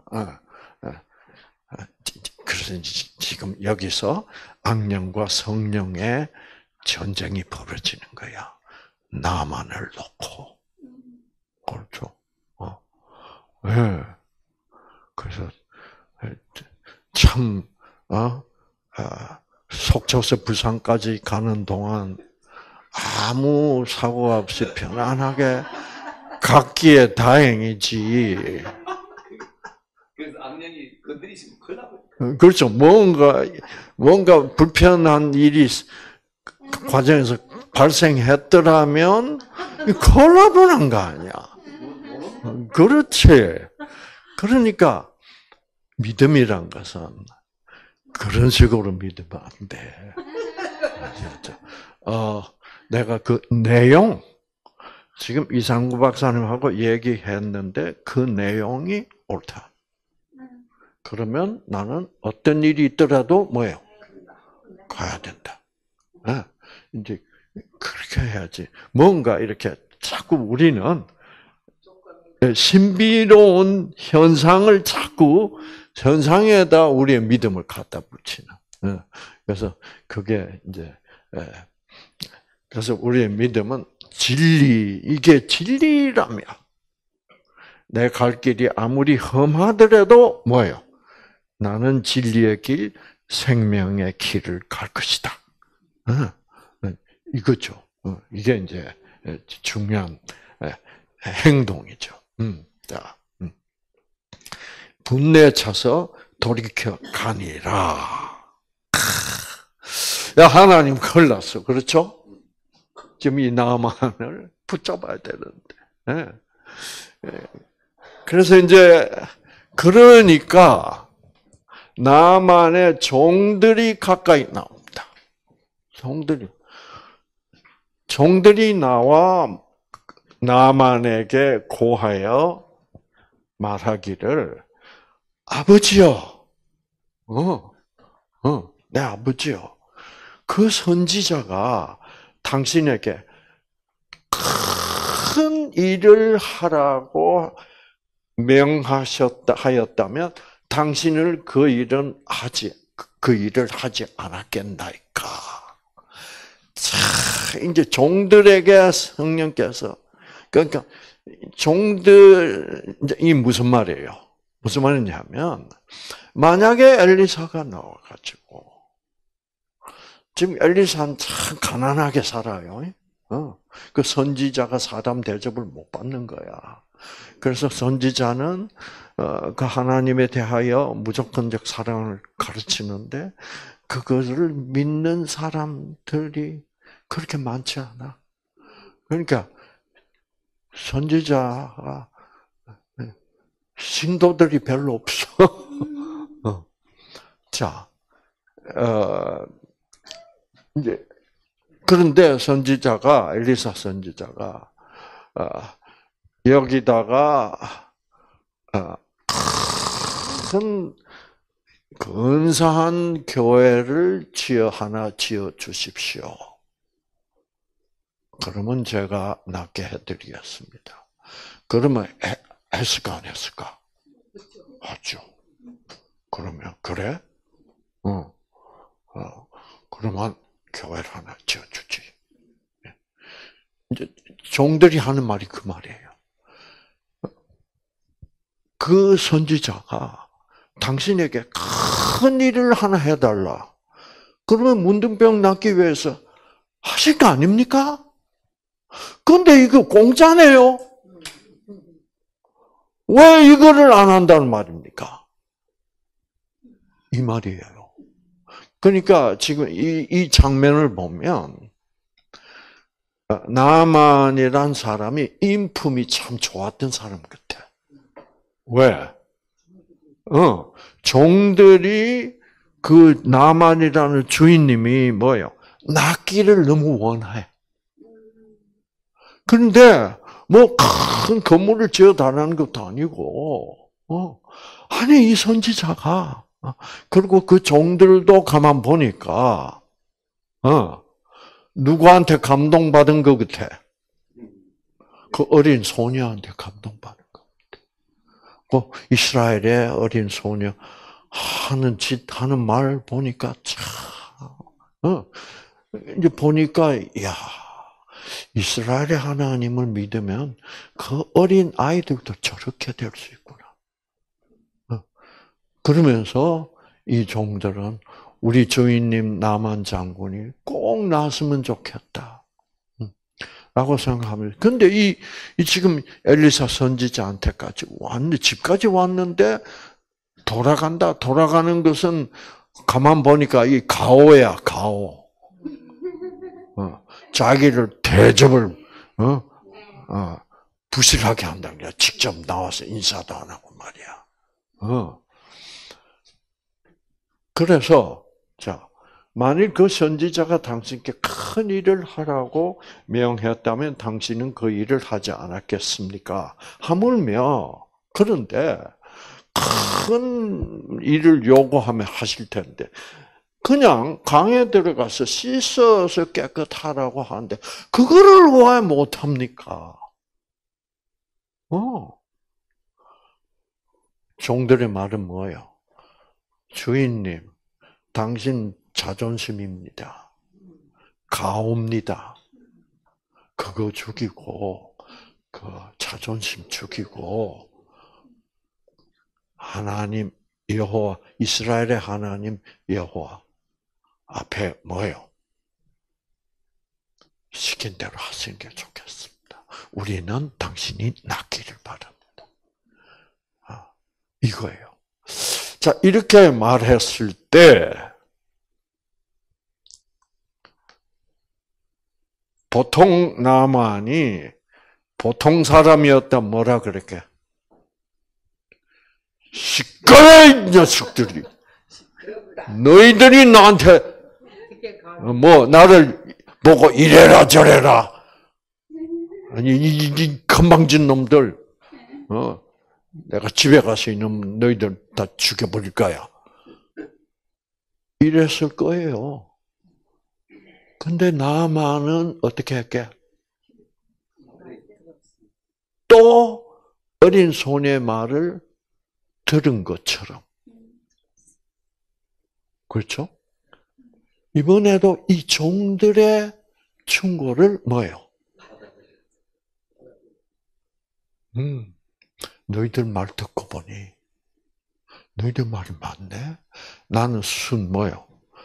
그래서 지금 여기서 악령과 성령의 전쟁이 벌어지는 거야. 나만을 놓고. 그렇죠. 어. 예. 그래서 참, 어, 속초에서 부산까지 가는 동안 아무 사고가 없이 편안하게 갔기에 다행이지. 그래서 악령이 건드리시면 큰일 나거든요. 그렇죠. 뭔가, 뭔가 불편한 일이 과정에서 발생했더라면 콜라보는 거 아니야. 그렇지. 그러니까 믿음이란 것은 그런 식으로 믿으면 안 돼. 어, 내가 그 내용, 지금 이상구 박사님하고 얘기했는데 그 내용이 옳다. 그러면 나는 어떤 일이 있더라도 뭐예요? 가야 된다. 네. 이제 그렇게 해야지. 뭔가 이렇게 자꾸 우리는 신비로운 현상을 자꾸 현상에다 우리의 믿음을 갖다 붙이는. 그래서 그게 이제 그래서 우리의 믿음은 진리, 이게 진리라면 내 갈 길이 아무리 험하더라도 뭐예요? 나는 진리의 길, 생명의 길을 갈 것이다. 이거죠. 이게 이제 중요한 행동이죠. 자, 분내 차서 돌이켜 가니라. 야, 하나님 큰일 났어. 그렇죠? 지금 이 나만을 붙잡아야 되는데. 그래서 이제, 그러니까, 나만의 종들이 가까이 나옵니다. 종들이. 종들이 나와 나만에게 고하여 말하기를, 아버지요. 어, 어, 내 아버지요. 그 선지자가 당신에게 큰 일을 하라고 명하셨다 하였다면 당신을 그 일은 하지 그 일을 하지 않았겠나이까. 자, 이제 종들에게 성령께서 그러니까 종들이 무슨 말이에요? 무슨 말이냐면 만약에 엘리사가 나와가지고 지금 엘리사는 참 가난하게 살아요. 어, 그 선지자가 사람 대접을 못 받는 거야. 그래서 선지자는 어, 그 하나님에 대하여 무조건적 사랑을 가르치는데 그것을 믿는 사람들이 그렇게 많지 않아. 그러니까 선지자가 신도들이 별로 없어. 어. 자, 어, 이제 그런데 선지자가 엘리사 선지자가 어, 여기다가 어, 큰 근사한 교회를 지어 하나 지어 주십시오. 그러면 제가 낫게 해드리겠습니다. 그러면 해, 했을까 안 했을까? 하죠. 그러면 그래? 어, 어, 그러면 교회를 하나 지어주지. 이제 종들이 하는 말이 그 말이에요. 그 선지자가 당신에게 큰 일을 하나 해달라. 그러면 문둥병 낫기 위해서 하실 거 아닙니까? 근데 이거 공짜네요. 왜 이거를 안 한다는 말입니까? 이 말이에요. 그러니까 지금 이, 이 장면을 보면 나만이란 사람이 인품이 참 좋았던 사람 같아. 왜? 어, 종들이 그 나만이라는 주인님이 뭐예요? 낫기를 너무 원해. 그런데 뭐 큰 건물을 지어 달라는 것도 아니고, 어, 아니 이 선지자가 그리고 그 종들도 가만 보니까, 어, 누구한테 감동받은 것 같아? 그 어린 소녀한테 감동받은 것 같아. 그 이스라엘의 어린 소녀 하는 짓, 하는 말 보니까 참, 어, 이제 보니까, 야, 이스라엘의 하나님을 믿으면 그 어린 아이들도 저렇게 될 수 있구나. 어, 그러면서 이 종들은 우리 주인님 나만 장군이 꼭 나왔으면 좋겠다. 라고 생각하면, 근데 이, 이 지금 엘리사 선지자한테까지 왔는데, 집까지 왔는데, 돌아간다. 돌아가는 것은 가만 보니까 이 가오야, 가오. 어, 자기를 대접을, 어, 어, 부실하게 한다는 거야. 직접 나와서 인사도 안 하고 말이야. 어. 그래서, 자, 만일 그 선지자가 당신께 큰 일을 하라고 명했다면 당신은 그 일을 하지 않았겠습니까? 하물며, 그런데, 큰 일을 요구하면 하실 텐데, 그냥 강에 들어가서 씻어서 깨끗하라고 하는데, 그거를 왜 못합니까? 어. 종들의 말은 뭐예요? 주인님, 당신 자존심입니다. 가옵니다. 그거 죽이고, 그 자존심 죽이고, 하나님 여호와, 이스라엘의 하나님 여호와 앞에 뭐예요? 시킨 대로 하시는 게 좋겠습니다. 우리는 당신이 낫기를 바랍니다. 아, 이거예요. 자, 이렇게 말했을 때 보통 나만이 보통 사람이었다 뭐라 그랬게? 시끄러워 이 녀석들이. 너희들이 나한테 뭐 나를 보고 이래라 저래라. 아니 이, 이 건방진 놈들. 어, 내가 집에 가서 이놈 너희들 다 죽여버릴 거야. 이랬을 거예요. 근데 나만은 어떻게 할게? 또 어린 소녀의 말을 들은 것처럼. 그렇죠? 이번에도 이 종들의 충고를 뭐예요? 음, 너희들 말 듣고 보니 너희들 말이 맞네. 나는 순 뭐예요?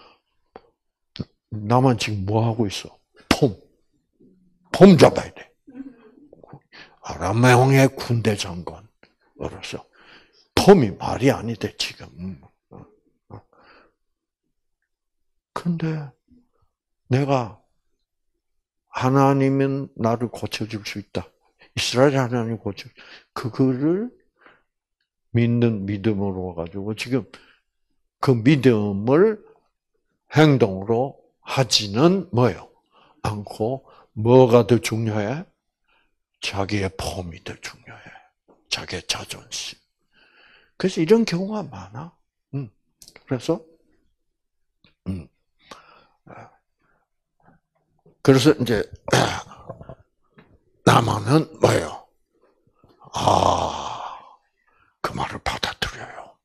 나만 지금 뭐 하고 있어? 폼, 폼 잡아야 돼. 아람 왕의 군대 장관으로서 폼이 말이 아니대 지금. 근데 내가 하나님은 나를 고쳐줄 수 있다. 이스라엘 하나님 고쳐. 그거를 믿는 믿음으로 가지고 지금 그 믿음을 행동으로 하지는 뭐예요? 않고 뭐가 더 중요해? 자기의 폼이 더 중요해. 자기의 자존심. 그래서 이런 경우가 많아. 음. 그래서 음. 그래서 이제 나만은 뭐예요? 아, 그 말을 받아들여요.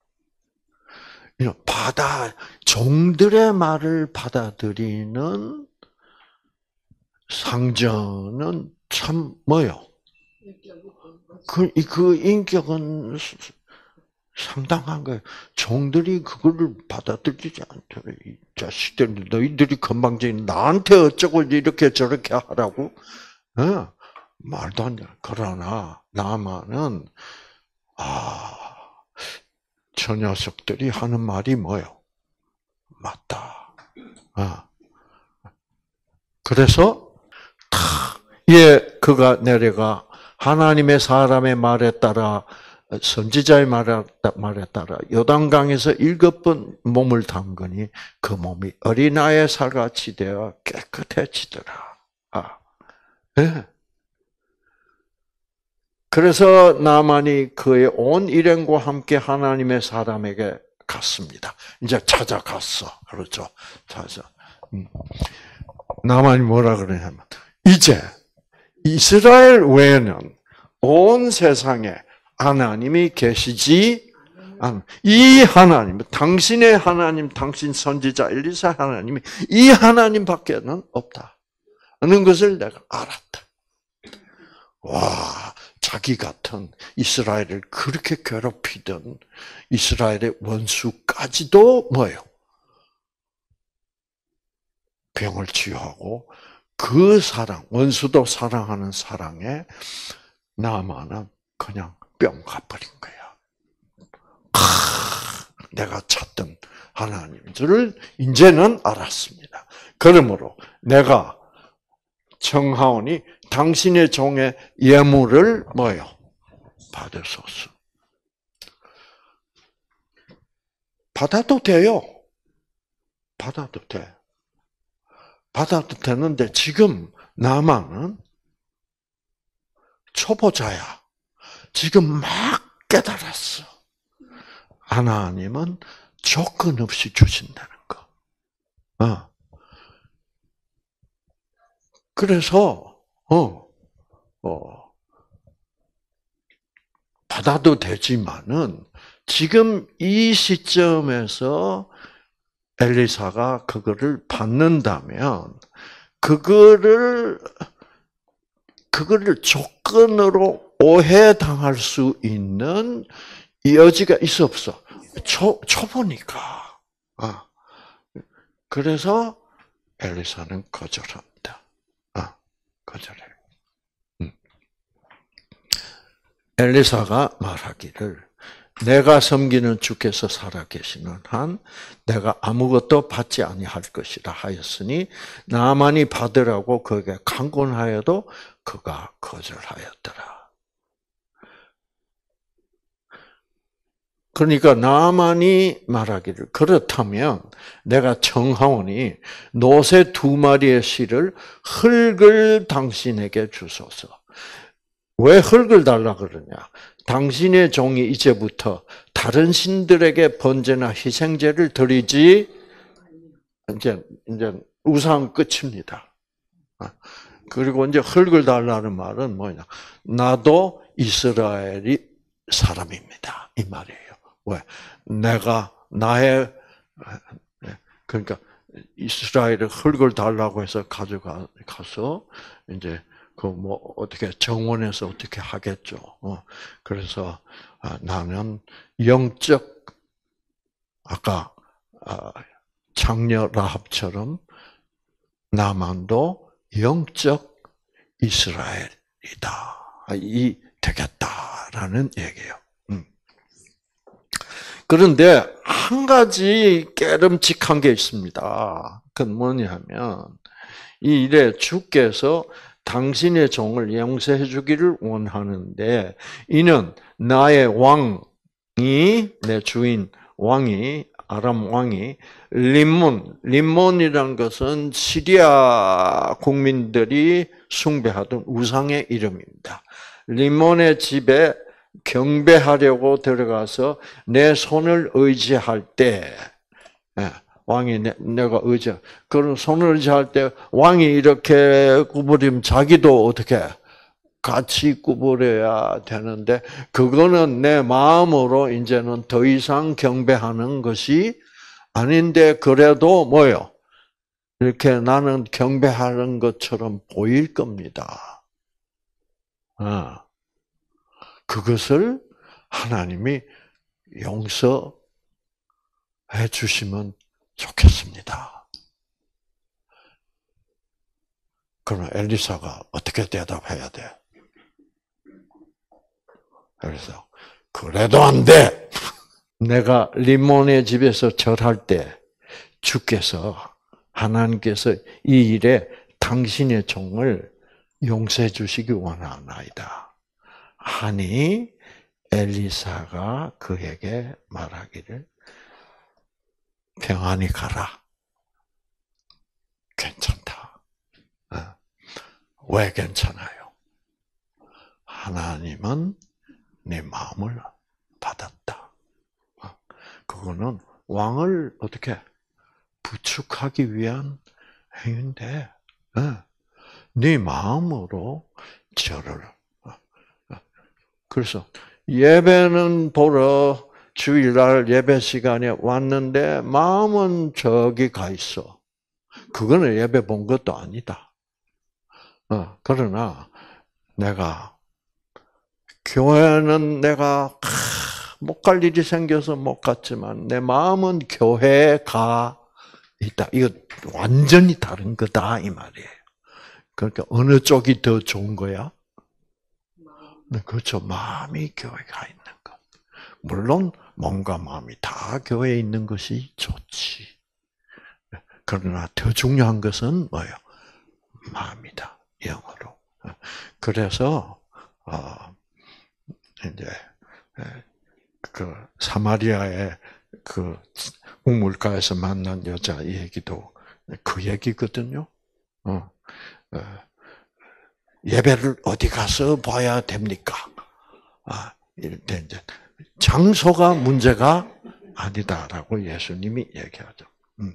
받아 종들의 말을 받아들이는 상전은 참 뭐요? 그, 그 인격은 상당한 거예요. 종들이 그거를 받아들이지 않더래. 이 자식들, 너희들이 건방진 나한테 어쩌고 이렇게 저렇게 하라고? 어? 말도 안 돼. 그러나 나만은 아, 저 녀석들이 하는 말이 뭐예요? 맞다. 아. 그래서 예, 그가 내려가 하나님의 사람의 말에 따라 선지자의 말에 따라 요단강에서 일곱 번 몸을 담그니 그 몸이 어린아이의 살같이 되어 깨끗해지더라. 아, 네. 그래서 나만이 그의 온 일행과 함께 하나님의 사람에게 갔습니다. 이제 찾아갔어. 그렇죠. 찾아. 나만이 뭐라 그러냐면 이제 이스라엘 외에는 온 세상에 하나님이 계시지 않. 이 하나님, 당신의 하나님, 당신 선지자 엘리사 하나님이 이 하나님밖에는 없다. 하는 것을 내가 알았다. 와, 자기 같은 이스라엘을 그렇게 괴롭히던 이스라엘의 원수까지도 뭐예요? 병을 치유하고 그 사랑, 원수도 사랑하는 사랑에 나만은 그냥 뿅 가버린 거야. 아, 내가 찾던 하나님들을 이제는 알았습니다. 그러므로 내가 청하오니 당신의 종의 예물을 뭐요? 받으소서. 받아도 돼요. 받아도 돼. 받아도 되는데 지금 나만은 초보자야. 지금 막 깨달았어. 하나님은 조건 없이 주신다는 거. 어. 그래서 어, 어, 받아도 되지만은 지금 이 시점에서 엘리사가 그거를 받는다면 그거를 그거를 조건으로 오해당할 수 있는 여지가 있어 없어. 초 초보니까. 아. 그래서 엘리사는 거절합니다. 아, 거절해. 음. 엘리사가 말하기를 내가 섬기는 주께서 살아계시는 한 내가 아무것도 받지 아니할 것이라 하였으니 나만이 받으라고 그에게 강권하여도 그가 거절하였더라. 그러니까 나만이 말하기를 그렇다면 내가 청하오니 노새 두 마리의 실을 흙을 당신에게 주소서. 왜 흙을 달라 그러냐? 당신의 종이 이제부터 다른 신들에게 번제나 희생제를 드리지 이제 이제 우상 끝입니다. 그리고 이제 흙을 달라는 말은 뭐냐? 나도 이스라엘이 사람입니다. 이 말이에요. 왜? 내가 나의 그러니까 이스라엘의 흙을 달라고 해서 가져가 가서 이제 그 뭐 어떻게 정원에서 어떻게 하겠죠. 어. 그래서 아, 나는 영적 아까 아, 장녀 라합처럼 나만도 영적 이스라엘이다. 이 되겠다라는 얘기예요. 음. 그런데 한 가지 깨름직한 게 있습니다. 그건 뭐냐면 이 일에 주께서 당신의 종을 용서해 주기를 원하는데 이는 나의 왕이 내 주인 왕이 아람 왕이 림몬 림몬이라는 것은 시리아 국민들이 숭배하던 우상의 이름입니다. 림몬의 집에 경배하려고 들어가서 내 손을 의지할 때 왕이 내, 내가 의지, 그런 손을 의지할 때 왕이 이렇게 구부리면 자기도 어떻게 같이 구부려야 되는데 그거는 내 마음으로 이제는 더 이상 경배하는 것이 아닌데 그래도 뭐요? 이렇게 나는 경배하는 것처럼 보일 겁니다. 아, 그것을 하나님이 용서해 주시면 좋겠습니다. 그러면 엘리사가 어떻게 대답해야 돼? 그래서 그래도 안 돼. 내가 림몬의 집에서 절할 때 주께서 하나님께서 이 일에 당신의 종을 용서해 주시기 원하나이다. 하니 엘리사가 그에게 말하기를 평안히 가라. 괜찮다. 왜 괜찮아요? 하나님은 내 마음을 받았다. 그거는 왕을 어떻게 부축하기 위한 행위인데, 네 마음으로 절을. 그래서 예배는 보러 주일날 예배 시간에 왔는데 마음은 저기 가 있어. 그거는 예배 본 것도 아니다. 어, 그러나 내가 교회는 내가 못 갈 일이 생겨서 못 갔지만 내 마음은 교회에 가 있다. 이거 완전히 다른 거다 이 말이에요. 그러니까 어느 쪽이 더 좋은 거야? 네, 그렇죠. 마음이 교회가 있는 것. 물론 몸과 마음이 다 교회에 있는 것이 좋지. 그러나 더 중요한 것은 뭐예요? 마음이다. 영어로. 그래서 어, 이제 그 사마리아의 그 우물가에서 만난 여자 얘기도 그 얘기거든요. 어, 어, 예배를 어디 가서 봐야 됩니까? 아, 이럴 때 이제 장소가 문제가 아니다라고 예수님이 얘기하죠. 음.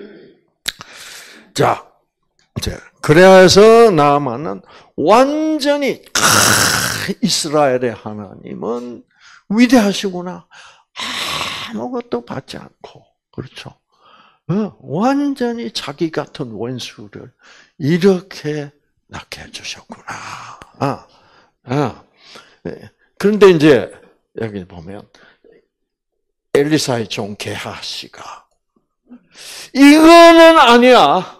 자, 이제 그래서 나아만은 완전히 아, 이스라엘의 하나님은 위대하시구나. 아무것도 받지 않고 그렇죠. 어, 완전히 자기 같은 원수를 이렇게 낳게 해주셨구나. 아, 아. 그런데 이제 여기 보면 엘리사의 종 게하시가 이거는 아니야.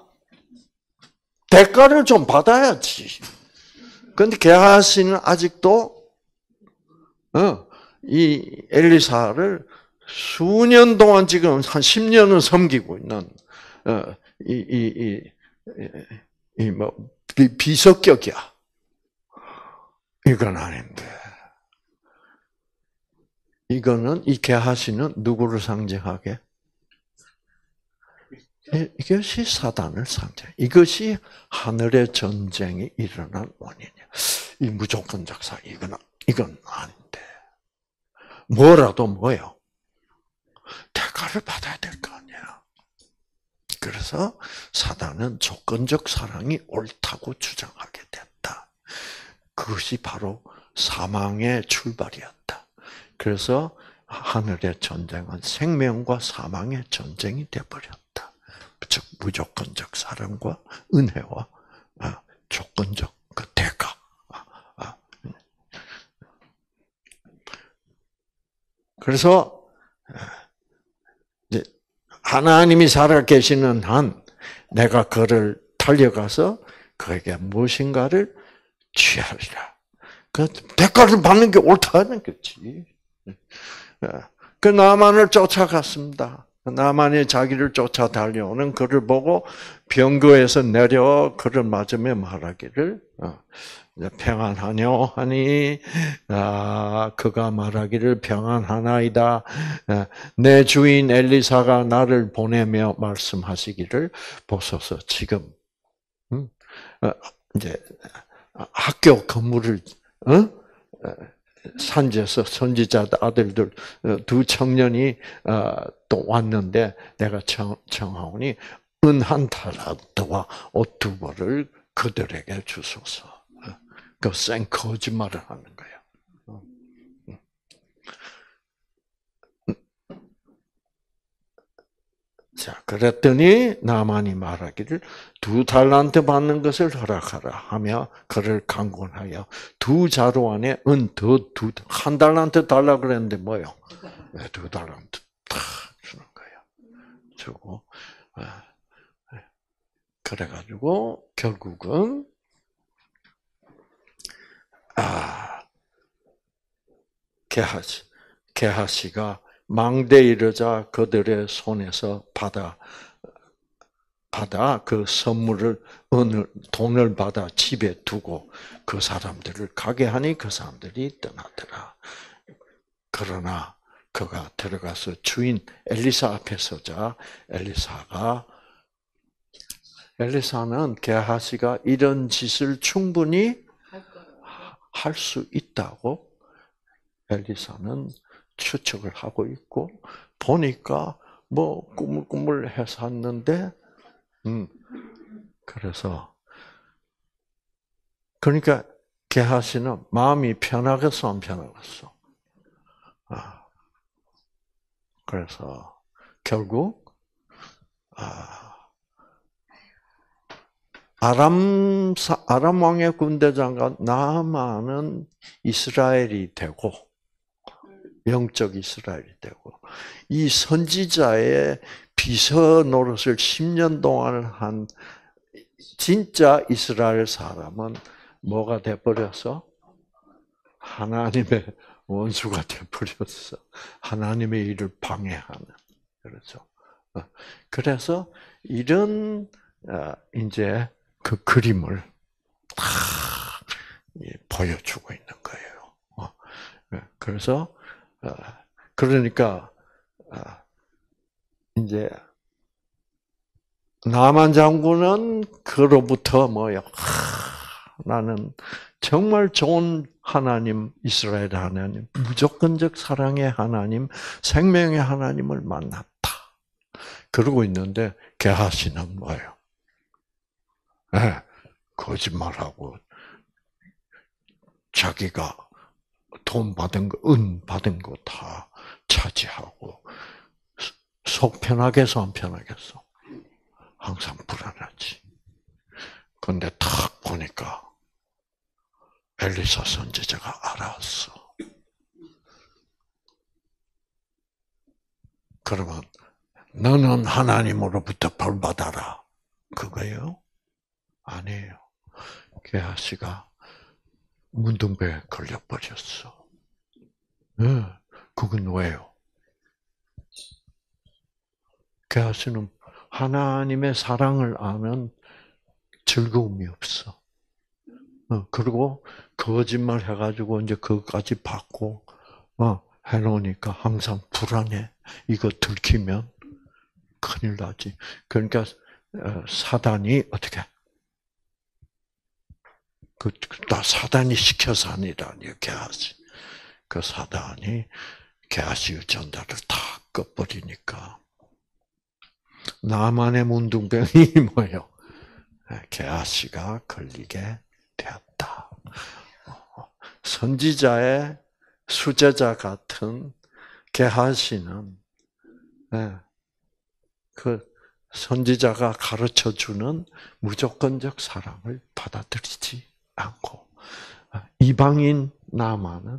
대가를 좀 받아야지. 그런데 게하시는 아직도 어, 이 엘리사를 수년 동안 지금 한 십 년을 섬기고 있는 어, 이, 이, 이, 이, 뭐, 비석격이야. 이건 아닌데. 이거는, 이 게하시는 누구를 상징하게? 이것이 사단을 상징. 이것이 하늘의 전쟁이 일어난 원인이야. 이 무조건적 사, 이건, 이건 아닌데. 뭐라도 뭐요? 대가를 받아야 될 거 아니야. 그래서 사단은 조건적 사랑이 옳다고 주장하게 됐다. 그것이 바로 사망의 출발이었다. 그래서 하늘의 전쟁은 생명과 사망의 전쟁이 되어버렸다. 즉 무조건적 사랑과 은혜와 조건적 그 대가. 그래서 하나님이 살아계시는 한 내가 그를 달려가서 그에게 무엇인가를 취하리라. 그 대가를 받는 게 옳다는 거지. 그 나만을 쫓아갔습니다. 나만이 자기를 쫓아 달려오는 그를 보고 병거에서 내려 그를 맞으며 말하기를 평안하뇨 하니 아, 그가 말하기를 평안하나이다. 내 주인 엘리사가 나를 보내며 말씀하시기를 보소서. 지금 음? 이제 학교 건물을 어? 산지에서 선지자 아들들 두 청년이 또 왔는데 내가 청하오니 은 한 달란트와 옷 두 벌을 그들에게 주소서. 그 생 거짓말을 하는 거야. 자, 그랬더니 나만이 말하기를 두 달란트 받는 것을 허락하라 하며 그를 강권하여 두 자루 안에 은 더 두 한 달란트 달라 그랬는데 뭐요? 네, 두 달란트 탁 주는 거예요. 주고 그래가지고 결국은 아 게하시 게하시가 망대에 이르자 그들의 손에서 받아 받아 그 선물을 은을 돈을 받아 집에 두고 그 사람들을 가게 하니 그 사람들이 떠나더라. 그러나 그가 들어가서 주인 엘리사 앞에 서자 엘리사가 엘리사는 게하시가 이런 짓을 충분히 할 수 있다고 엘리사는 추측을 하고 있고 보니까 뭐 꾸물꾸물 해서 했는데 음 그래서 그러니까 게하시는 마음이 편하겠어 안 편하겠어? 아 그래서 결국 아 아람 아람 왕의 군대 장관 나아만은 이스라엘이 되고 영적 이스라엘이 되고 이 선지자의 비서 노릇을 십 년 동안 한 진짜 이스라엘 사람은 뭐가 돼버렸어? 하나님의 원수가 돼버렸어. 하나님의 일을 방해하는. 그렇죠. 그래서 이런 이제 그 그림을 다 보여주고 있는 거예요. 그래서 그러니까 이제 나만 장군은 그로부터 뭐요? 나는 정말 좋은 하나님, 이스라엘 하나님, 무조건적 사랑의 하나님, 생명의 하나님을 만났다. 그러고 있는데 게하시는 뭐예요? 네, 거짓말하고 자기가 돈 받은 거, 은 받은 거 다 차지하고 속 편하겠어, 안 편하겠어? 항상 불안하지. 그런데 딱 보니까 엘리사 선지자가 알았어. 그러면 너는 하나님으로부터 벌 받아라. 그거예요? 아니에요. 게하시가 문둥병에 걸려버렸어. 네, 그건 왜요? 게하시는 하나님의 사랑을 아는 즐거움이 없어. 어, 그리고 거짓말 해가지고 이제 그것까지 받고, 어, 해놓으니까 항상 불안해. 이거 들키면 큰일 나지. 그러니까, 어, 사단이 어떻게, 그, 다 사단이 시켜서 아니라, 게하시. 그 사단이 게하시의 전달을 다 꺼버리니까, 나만의 문둥병이 뭐예요? 게하시가 걸리게 되었다. 선지자의 수제자 같은 게하시는 그 선지자가 가르쳐주는 무조건적 사랑을 받아들이지 않고 이방인 나만은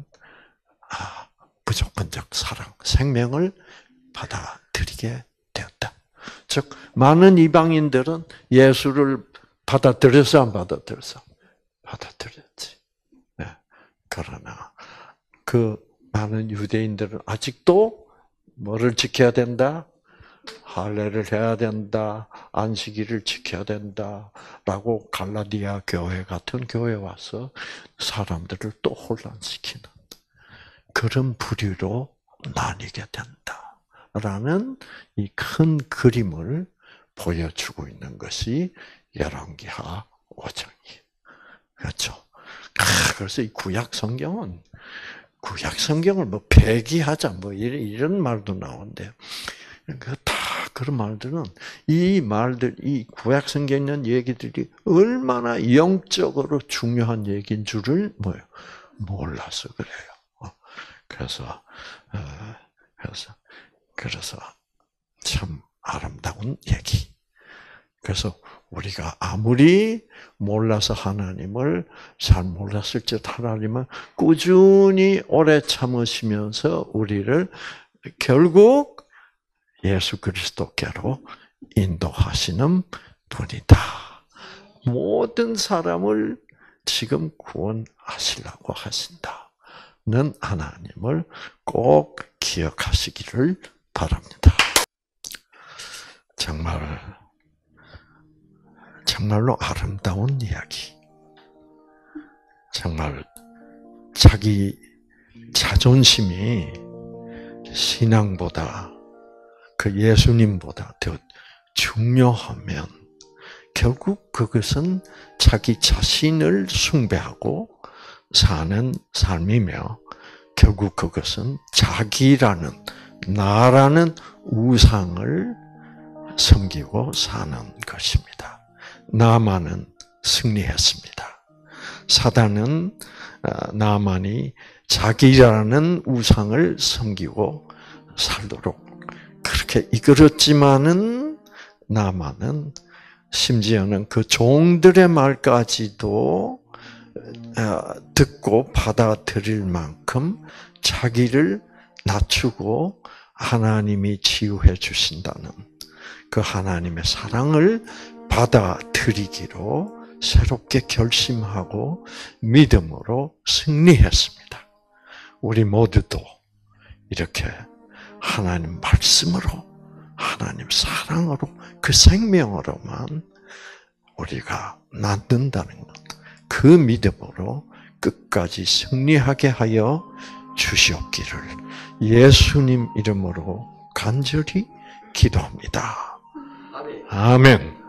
무조건적 사랑, 생명을 받아들이게 되었다. 즉 많은 이방인들은 예수를 받아들였어, 안 받아들였어? 받아들였지. 네. 그러나 그 많은 유대인들은 아직도 뭐를 지켜야 된다? 할례를 해야 된다. 안식일을 지켜야 된다라고 갈라디아 교회 같은 교회에 와서 사람들을 또 혼란시키는 그런 부류로 나뉘게 된다라는 이 큰 그림을 보여주고 있는 것이 열왕기하 오 장이에요. 그렇죠. 그래서 이 구약 성경은 구약 성경을 뭐 폐기하자 뭐 이런, 이런 말도 나오는데 그 다 그런 말들은 이 말들 이 구약 성경에 있는 얘기들이 얼마나 영적으로 중요한 얘기인 줄을 뭐요 몰라서 그래요. 그래서 그래서 그래서 참 아름다운 얘기. 그래서 우리가 아무리 몰라서 하나님을 잘 몰랐을 때 하나님은 꾸준히 오래 참으시면서 우리를 결국 예수 그리스도께로 인도하시는 분이다. 모든 사람을 지금 구원하시려고 하신다는 하나님을 꼭 기억하시기를 바랍니다. 정말 정말로 아름다운 이야기. 정말 자기 자존심이 신앙보다 그 예수님보다 더 중요하면 결국 그것은 자기 자신을 숭배하고 사는 삶이며 결국 그것은 자기라는 나라는 우상을 섬기고 사는 것입니다. 나만은 승리했습니다. 사단은 나만이 자기라는 우상을 섬기고 살도록 그렇게 이끌었지만은 나만은 심지어는 그 종들의 말까지도 듣고 받아들일 만큼 자기를 낮추고 하나님이 치유해 주신다는 그 하나님의 사랑을 받아들이기로 새롭게 결심하고 믿음으로 승리했습니다. 우리 모두도 이렇게 하나님 말씀으로, 하나님 사랑으로, 그 생명으로만 우리가 낫는다는 것, 그 믿음으로 끝까지 승리하게 하여 주시옵기를 예수님 이름으로 간절히 기도합니다. 아멘.